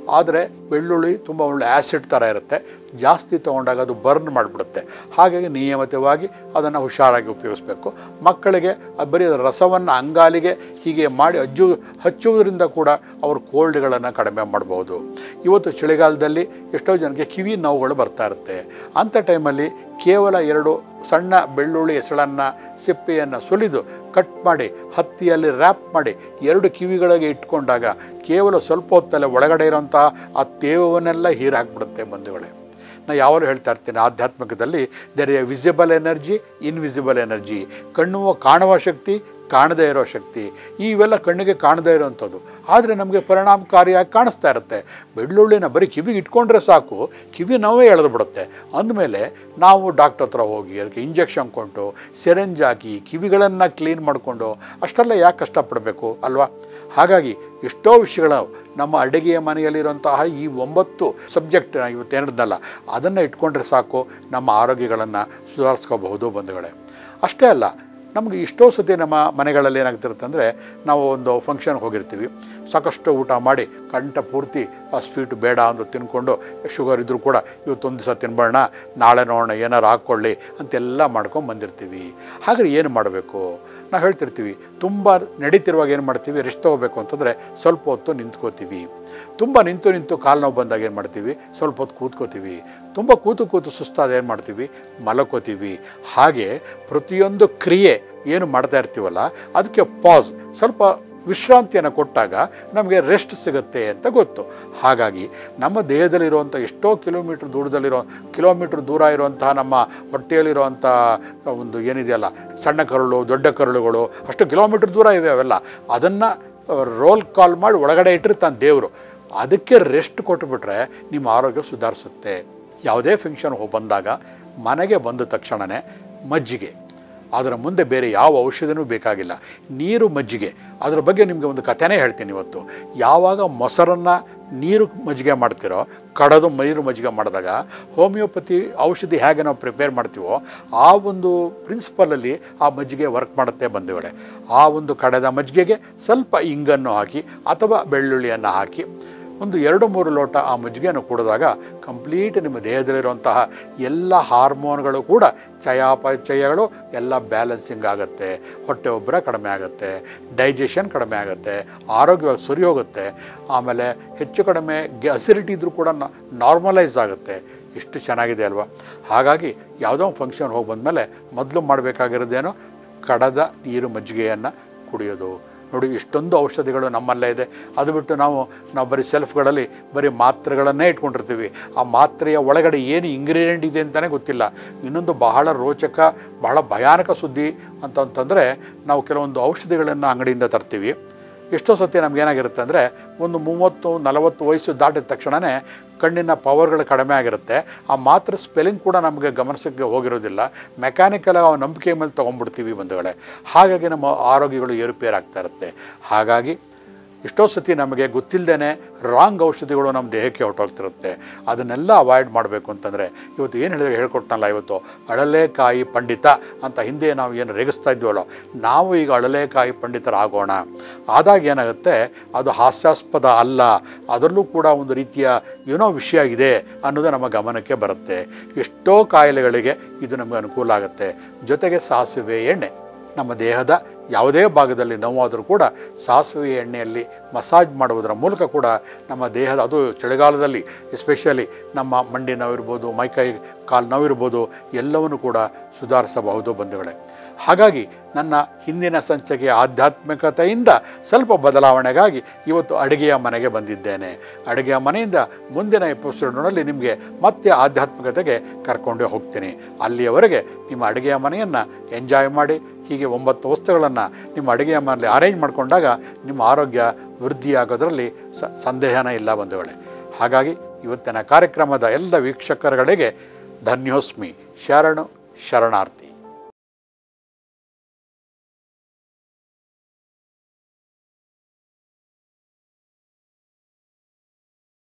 ಆದರೆ ಬೆಳ್ಳುಳ್ಳಿ ತುಂಬ ಒಳ್ಳೆ ಆ್ಯಸಿಡ್ ಥರ ಇರುತ್ತೆ, ಜಾಸ್ತಿ ತೊಗೊಂಡಾಗ ಅದು ಬರ್ನ್ ಮಾಡಿಬಿಡುತ್ತೆ. ಹಾಗಾಗಿ ನಿಯಮಿತವಾಗಿ ಅದನ್ನು ಹುಷಾರಾಗಿ ಉಪಯೋಗಿಸ್ಬೇಕು. ಮಕ್ಕಳಿಗೆ ಬರೀ ರಸವನ್ನು ಅಂಗಾಲಿಗೆ ಹೀಗೆ ಮಾಡಿ ಹಚ್ಚು ಹಚ್ಚುವುದರಿಂದ ಕೂಡ ಅವರು ಕೋಲ್ಡ್ಗಳನ್ನು ಕಡಿಮೆ ಮಾಡ್ಬೋದು. ಇವತ್ತು ಚಳಿಗಾಲದಲ್ಲಿ ಎಷ್ಟೋ ಜನಕ್ಕೆ ಕಿವಿ ನೋವುಗಳು ಬರ್ತಾ ಇರುತ್ತೆ. ಅಂಥ ಟೈಮಲ್ಲಿ ಕೇವಲ ಎರಡು ಸಣ್ಣ ಬೆಳ್ಳುಳ್ಳಿ ಎಸಳನ್ನು ಸಿಪ್ಪೆಯನ್ನು ಸುಲಿದು ಕಟ್ ಮಾಡಿ ಹತ್ತಿಯಲ್ಲಿ ರ್ಯಾಪ್ ಮಾಡಿ ಎರಡು ಕಿವಿಗಳಿಗೆ ಇಟ್ಕೊಂಡಾಗ ಕೇವಲ ಸ್ವಲ್ಪ ಹೊತ್ತಲ್ಲೇ ಒಳಗಡೆ ಇರೋಂಥ ಆ ತೇವವನ್ನೆಲ್ಲ ಹೀರು ಹಾಕ್ಬಿಡುತ್ತೆ ಬಂಧುಗಳೇ. ನಾನು ಯಾವಾಗಲೂ ಹೇಳ್ತಾ ಇರ್ತೀನಿ, ಆಧ್ಯಾತ್ಮಿಕದಲ್ಲಿ there a visible energy, invisible energy. ಕಣ್ಣು ಕಾಣುವ ಶಕ್ತಿ, ಕಾಣದೇ ಇರೋ ಶಕ್ತಿ. ಇವೆಲ್ಲ ಕಣ್ಣಿಗೆ ಕಾಣದೇ ಇರೋವಂಥದ್ದು, ಆದರೆ ನಮಗೆ ಪರಿಣಾಮಕಾರಿಯಾಗಿ ಕಾಣಿಸ್ತಾ ಇರುತ್ತೆ. ಬೆಳ್ಳುಳ್ಳಿನ ಬರೀ ಕಿವಿಗೆ ಇಟ್ಕೊಂಡ್ರೆ ಸಾಕು, ಕಿವಿ ನೋವೇ ಎಳೆದು ಬಿಡುತ್ತೆ. ಅಂದಮೇಲೆ ನಾವು ಡಾಕ್ಟರ್ ಹತ್ರ ಹೋಗಿ ಅದಕ್ಕೆ ಇಂಜೆಕ್ಷನ್ ಕೊಟ್ಟು ಸಿರೆಂಜ್ ಹಾಕಿ ಕಿವಿಗಳನ್ನು ಕ್ಲೀನ್ ಮಾಡಿಕೊಂಡು ಅಷ್ಟೆಲ್ಲ ಯಾಕೆ ಕಷ್ಟಪಡಬೇಕು ಅಲ್ವಾ? ಹಾಗಾಗಿ ಎಷ್ಟೋ ವಿಷಯಗಳು ನಮ್ಮ ಅಡುಗೆಯ ಮನೆಯಲ್ಲಿರುವಂತಹ ಈ ಒಂಬತ್ತು ಸಬ್ಜೆಕ್ಟ್ ಇವತ್ತೇನಿದ್ದಲ್ಲ ಅದನ್ನು ಇಟ್ಕೊಂಡ್ರೆ ಸಾಕು, ನಮ್ಮ ಆರೋಗ್ಯಗಳನ್ನು ಸುಧಾರಿಸ್ಕೋಬಹುದು ಬಂಧುಗಳೇ. ಅಷ್ಟೇ ಅಲ್ಲ, ನಮಗೆ ಇಷ್ಟೋ ಸತಿ ನಮ್ಮ ಮನೆಗಳಲ್ಲಿ ಏನಾಗ್ತಿರುತ್ತೆ ಅಂದರೆ, ನಾವು ಒಂದು ಫಂಕ್ಷನ್ಗೆ ಹೋಗಿರ್ತೀವಿ, ಸಾಕಷ್ಟು ಊಟ ಮಾಡಿ ಕಂಠ ಪೂರ್ತಿ ಆ ಸ್ವೀಟು ಬೇಡ ಅಂತ ತಿನ್ಕೊಂಡು, ಶುಗರ್ ಇದ್ದರೂ ಕೂಡ ಇವತ್ತೊಂದು ದಿವಸ ತಿನ್ಬೇಡ, ನಾಳೆ ನೋಡೋಣ ಏನಾರು ಹಾಕ್ಕೊಳ್ಳಿ ಅಂತೆಲ್ಲ ಮಾಡ್ಕೊಂಡು ಬಂದಿರ್ತೀವಿ. ಹಾಗಾದ್ರೆ ಏನು ಮಾಡಬೇಕು? ನಾವು ಹೇಳ್ತಿರ್ತೀವಿ, ತುಂಬ ನಡೀತಿರುವಾಗ ಏನು ಮಾಡ್ತೀವಿ, ರೆಸ್ಟ್ ತೊಗೋಬೇಕು ಅಂತಂದರೆ ಸ್ವಲ್ಪ ಹೊತ್ತು ನಿಂತ್ಕೋತೀವಿ. ತುಂಬ ನಿಂತು ನಿಂತು ಕಾಲು ನೋವು ಬಂದಾಗ ಏನು ಮಾಡ್ತೀವಿ, ಸ್ವಲ್ಪ ಹೊತ್ತು ಕೂತ್ಕೋತೀವಿ. ತುಂಬ ಕೂತು ಕೂತು ಸುಸ್ತಾದ ಏನು ಮಾಡ್ತೀವಿ, ಮಲಕೋತೀವಿ. ಹಾಗೆ ಪ್ರತಿಯೊಂದು ಕ್ರಿಯೆ ಏನು ಮಾಡ್ತಾ ಇರ್ತೀವಲ್ಲ ಅದಕ್ಕೆ ಪಾಸ್, ಸ್ವಲ್ಪ ವಿಶ್ರಾಂತಿಯನ್ನು ಕೊಟ್ಟಾಗ ನಮಗೆ ರೆಸ್ಟ್ ಸಿಗುತ್ತೆ ಅಂತ ಗೊತ್ತು. ಹಾಗಾಗಿ ನಮ್ಮ ದೇಹದಲ್ಲಿರುವಂಥ ಎಷ್ಟೋ ಕಿಲೋಮೀಟ್ರ್ ದೂರದಲ್ಲಿರೋ ಕಿಲೋಮೀಟ್ರ್ ದೂರ ಇರುವಂತಹ ನಮ್ಮ ಹೊಟ್ಟೆಯಲ್ಲಿರುವಂಥ ಒಂದು ಏನಿದೆಯಲ್ಲ ಸಣ್ಣ ಕರುಳು ದೊಡ್ಡ ಕರುಳುಗಳು ಅಷ್ಟು ಕಿಲೋಮೀಟ್ರ್ ದೂರ ಇವೆ, ಅವೆಲ್ಲ ಅದನ್ನು ರೋಲ್ ಕಾಲ್ ಮಾಡಿ ಒಳಗಡೆ ಇಟ್ಟಿರ್ತಾನೆ ದೇವರು. ಅದಕ್ಕೆ ರೆಸ್ಟ್ ಕೊಟ್ಟುಬಿಟ್ರೆ ನಿಮ್ಮ ಆರೋಗ್ಯ ಸುಧಾರಿಸುತ್ತೆ. ಯಾವುದೇ ಫಂಕ್ಷನ್ ಹೋಗಿ ಬಂದಾಗ ಮನೆಗೆ ಬಂದ ತಕ್ಷಣವೇ ಮಜ್ಜಿಗೆ, ಅದರ ಮುಂದೆ ಬೇರೆ ಯಾವ ಔಷಧಿನೂ ಬೇಕಾಗಿಲ್ಲ, ನೀರು ಮಜ್ಜಿಗೆ. ಅದರ ಬಗ್ಗೆ ನಿಮಗೆ ಒಂದು ಕಥೆನೇ ಹೇಳ್ತೀನಿ ಇವತ್ತು. ಯಾವಾಗ ಮೊಸರನ್ನು ನೀರು ಮಜ್ಜಿಗೆ ಮಾಡ್ತಿರೋ, ಕಡದು ನೀರು ಮಜ್ಜಿಗೆ ಮಾಡಿದಾಗ ಹೋಮಿಯೋಪತಿ ಔಷಧಿ ಹೇಗೆ ನಾವು ಪ್ರಿಪೇರ್ ಮಾಡ್ತೀವೋ ಆ ಒಂದು ಪ್ರಿನ್ಸಿಪಲಲ್ಲಿ ಆ ಮಜ್ಜಿಗೆ ವರ್ಕ್ ಮಾಡುತ್ತೆ ಬಂಧುಗಳೇ. ಆ ಒಂದು ಕಡೆದ ಮಜ್ಜಿಗೆಗೆ ಸ್ವಲ್ಪ ಇಂಗನ್ನು ಹಾಕಿ ಅಥವಾ ಬೆಳ್ಳುಳ್ಳಿಯನ್ನು ಹಾಕಿ ಒಂದು ಎರಡು ಮೂರು ಲೋಟ ಆ ಮಜ್ಜಿಗೆಯನ್ನು ಕುಡಿದಾಗ ಕಂಪ್ಲೀಟ್ ನಿಮ್ಮ ದೇಹದಲ್ಲಿರುವಂತಹ ಎಲ್ಲ ಹಾರ್ಮೋನ್ಗಳು ಕೂಡ ಚಯಾಪಚಯಗಳು ಎಲ್ಲ ಬ್ಯಾಲೆನ್ಸಿಂಗ್ ಆಗುತ್ತೆ, ಹೊಟ್ಟೆ ಉಬ್ಬರ ಕಡಿಮೆ ಆಗುತ್ತೆ, ಡೈಜೆಷನ್ ಕಡಿಮೆ ಆಗುತ್ತೆ, ಆರೋಗ್ಯವಾಗಿ ಸರಿ ಹೋಗುತ್ತೆ. ಆಮೇಲೆ ಹೆಚ್ಚು ಕಡಿಮೆ ಅಸಿಡಿಟಿ ಇದ್ದರೂ ಕೂಡ ನಾರ್ಮಲೈಸ್ ಆಗುತ್ತೆ. ಎಷ್ಟು ಚೆನ್ನಾಗಿದೆ ಅಲ್ವಾ? ಹಾಗಾಗಿ ಯಾವುದೋ ಒಂದು ಫಂಕ್ಷನ್ ಹೋಗಿ ಬಂದಮೇಲೆ ಮೊದಲು ಮಾಡಬೇಕಾಗಿರೋದೇನೋ ಕಡದ ನೀರು ಮಜ್ಜಿಗೆಯನ್ನು ಕುಡಿಯೋದು. ನೋಡಿ, ಇಷ್ಟೊಂದು ಔಷಧಿಗಳು ನಮ್ಮಲ್ಲೇ ಇದೆ. ಅದು ಬಿಟ್ಟು ನಾವು ನಾವು ಬರೀ ಸೆಲ್ಫ್ಗಳಲ್ಲಿ ಬರೀ ಮಾತ್ರೆಗಳನ್ನೇ ಇಟ್ಕೊಂಡಿರ್ತೀವಿ. ಆ ಮಾತ್ರೆಯ ಒಳಗಡೆ ಏನು ಇಂಗ್ರೀಡಿಯೆಂಟ್ ಇದೆ ಅಂತಲೇ ಗೊತ್ತಿಲ್ಲ. ಇನ್ನೊಂದು ಬಹಳ ರೋಚಕ, ಬಹಳ ಭಯಾನಕ ಸುದ್ದಿ ಅಂತಂತಂದರೆ, ನಾವು ಕೆಲವೊಂದು ಔಷಧಿಗಳನ್ನು ಅಂಗಡಿಯಿಂದ ತರ್ತೀವಿ. ಎಷ್ಟೋ ಸತಿ ನಮಗೇನಾಗಿರುತ್ತೆ ಅಂದರೆ, ಒಂದು ಮೂವತ್ತು ನಲವತ್ತು ವಯಸ್ಸು ದಾಟಿದ ತಕ್ಷಣವೇ ಕಣ್ಣಿನ ಪವರ್ಗಳು ಕಡಿಮೆ ಆಗಿರುತ್ತೆ. ಆ ಮಾತ್ರೆ ಸ್ಪೆಲ್ಲಿಂಗ್ ಕೂಡ ನಮಗೆ ಗಮನಿಸಕ್ಕೆ ಹೋಗಿರೋದಿಲ್ಲ. ಮೆಕ್ಯಾನಿಕಲ್ ಆ ನಂಬಿಕೆ ಮೇಲೆ ತೊಗೊಂಡ್ಬಿಡ್ತೀವಿ ಬಂಧುಗಳೇ. ಹಾಗಾಗಿ ನಮ್ಮ ಆರೋಗ್ಯಗಳು ಏರುಪೇರಾಗ್ತಾ ಇರುತ್ತೆ. ಹಾಗಾಗಿ ಎಷ್ಟೋ ಸತಿ ನಮಗೆ ಗೊತ್ತಿಲ್ಲದೇ ರಾಂಗ್ ಔಷಧಿಗಳು ನಮ್ಮ ದೇಹಕ್ಕೆ ಹೊರಟೋಗ್ತಿರುತ್ತೆ. ಅದನ್ನೆಲ್ಲ ಅವಾಯ್ಡ್ ಮಾಡಬೇಕು ಅಂತಂದರೆ ಇವತ್ತು ಏನು ಹೇಳಿದ್ರೆ ಹೇಳ್ಕೊಟ್ಟನಲ್ಲ, ಇವತ್ತು ಅಳಲೇಕಾಯಿ ಪಂಡಿತ ಅಂತ ಹಿಂದೆ ನಾವು ಏನು ರೇಗಿಸ್ತಾ ಇದ್ದೀವಲ್ಲ, ನಾವು ಈಗ ಅಳಲೇಕಾಯಿ ಪಂಡಿತರಾಗೋಣ. ಆದಾಗ ಏನಾಗುತ್ತೆ, ಅದು ಹಾಸ್ಯಾಸ್ಪದ ಅಲ್ಲ, ಅದರಲ್ಲೂ ಕೂಡ ಒಂದು ರೀತಿಯ ಏನೋ ವಿಷಯ ಇದೆ ಅನ್ನೋದು ನಮ್ಮ ಗಮನಕ್ಕೆ ಬರುತ್ತೆ. ಎಷ್ಟೋ ಕಾಯಿಲೆಗಳಿಗೆ ಇದು ನಮಗೆ ಅನುಕೂಲ ಆಗುತ್ತೆ. ಜೊತೆಗೆ ಸಾಸಿವೆ ಎಣ್ಣೆ, ನಮ್ಮ ದೇಹದ ಯಾವುದೇ ಭಾಗದಲ್ಲಿ ನೋವಾದರೂ ಕೂಡ ಸಾಸಿವೆ ಎಣ್ಣೆಯಲ್ಲಿ ಮಸಾಜ್ ಮಾಡುವುದರ ಮೂಲಕ ಕೂಡ ನಮ್ಮ ದೇಹದ, ಅದು ಚಳಿಗಾಲದಲ್ಲಿ ಎಸ್ಪೆಷಲಿ ನಮ್ಮ ಮಂಡಿ ನೋವಿರ್ಬೋದು, ಮೈಕೈ ಕಾಲು ನೋವಿರ್ಬೋದು, ಎಲ್ಲವನ್ನು ಕೂಡ ಸುಧಾರಿಸಬಹುದು ಬಂಧುಗಳೇ. ಹಾಗಾಗಿ ನನ್ನ ಹಿಂದಿನ ಸಂಚಿಕೆಯ ಆಧ್ಯಾತ್ಮಿಕತೆಯಿಂದ ಸ್ವಲ್ಪ ಬದಲಾವಣೆಗಾಗಿ ಇವತ್ತು ಅಡುಗೆಯ ಮನೆಗೆ ಬಂದಿದ್ದೇನೆ. ಅಡುಗೆಯ ಮನೆಯಿಂದ ಮುಂದಿನ ಎಪಿಸೋಡ್ನಲ್ಲಿ ನಿಮಗೆ ಮತ್ತೆ ಆಧ್ಯಾತ್ಮಿಕತೆಗೆ ಕರ್ಕೊಂಡೇ ಹೋಗ್ತೀನಿ. ಅಲ್ಲಿಯವರೆಗೆ ನಿಮ್ಮ ಅಡುಗೆಯ ಮನೆಯನ್ನು ಎಂಜಾಯ್ ಮಾಡಿ. ಹೀಗೆ ಒಂಬತ್ತು ವಸ್ತುಗಳನ್ನು ನಿಮ್ಮ ಅಡುಗೆಯ ಮನೆಯಲ್ಲಿ ಅರೇಂಜ್ ಮಾಡಿಕೊಂಡಾಗ ನಿಮ್ಮ ಆರೋಗ್ಯ ವೃದ್ಧಿಯಾಗೋದರಲ್ಲಿ ಸಂದೇಹನೇ ಇಲ್ಲ ಬಂಧುಗಳೇ. ಹಾಗಾಗಿ ಇವತ್ತಿನ ಕಾರ್ಯಕ್ರಮದ ಎಲ್ಲ ವೀಕ್ಷಕರುಗಳಿಗೆ ಧನ್ಯೋಸ್ಮಿ, ಶರಣು ಶರಣಾರ್ಥಿ.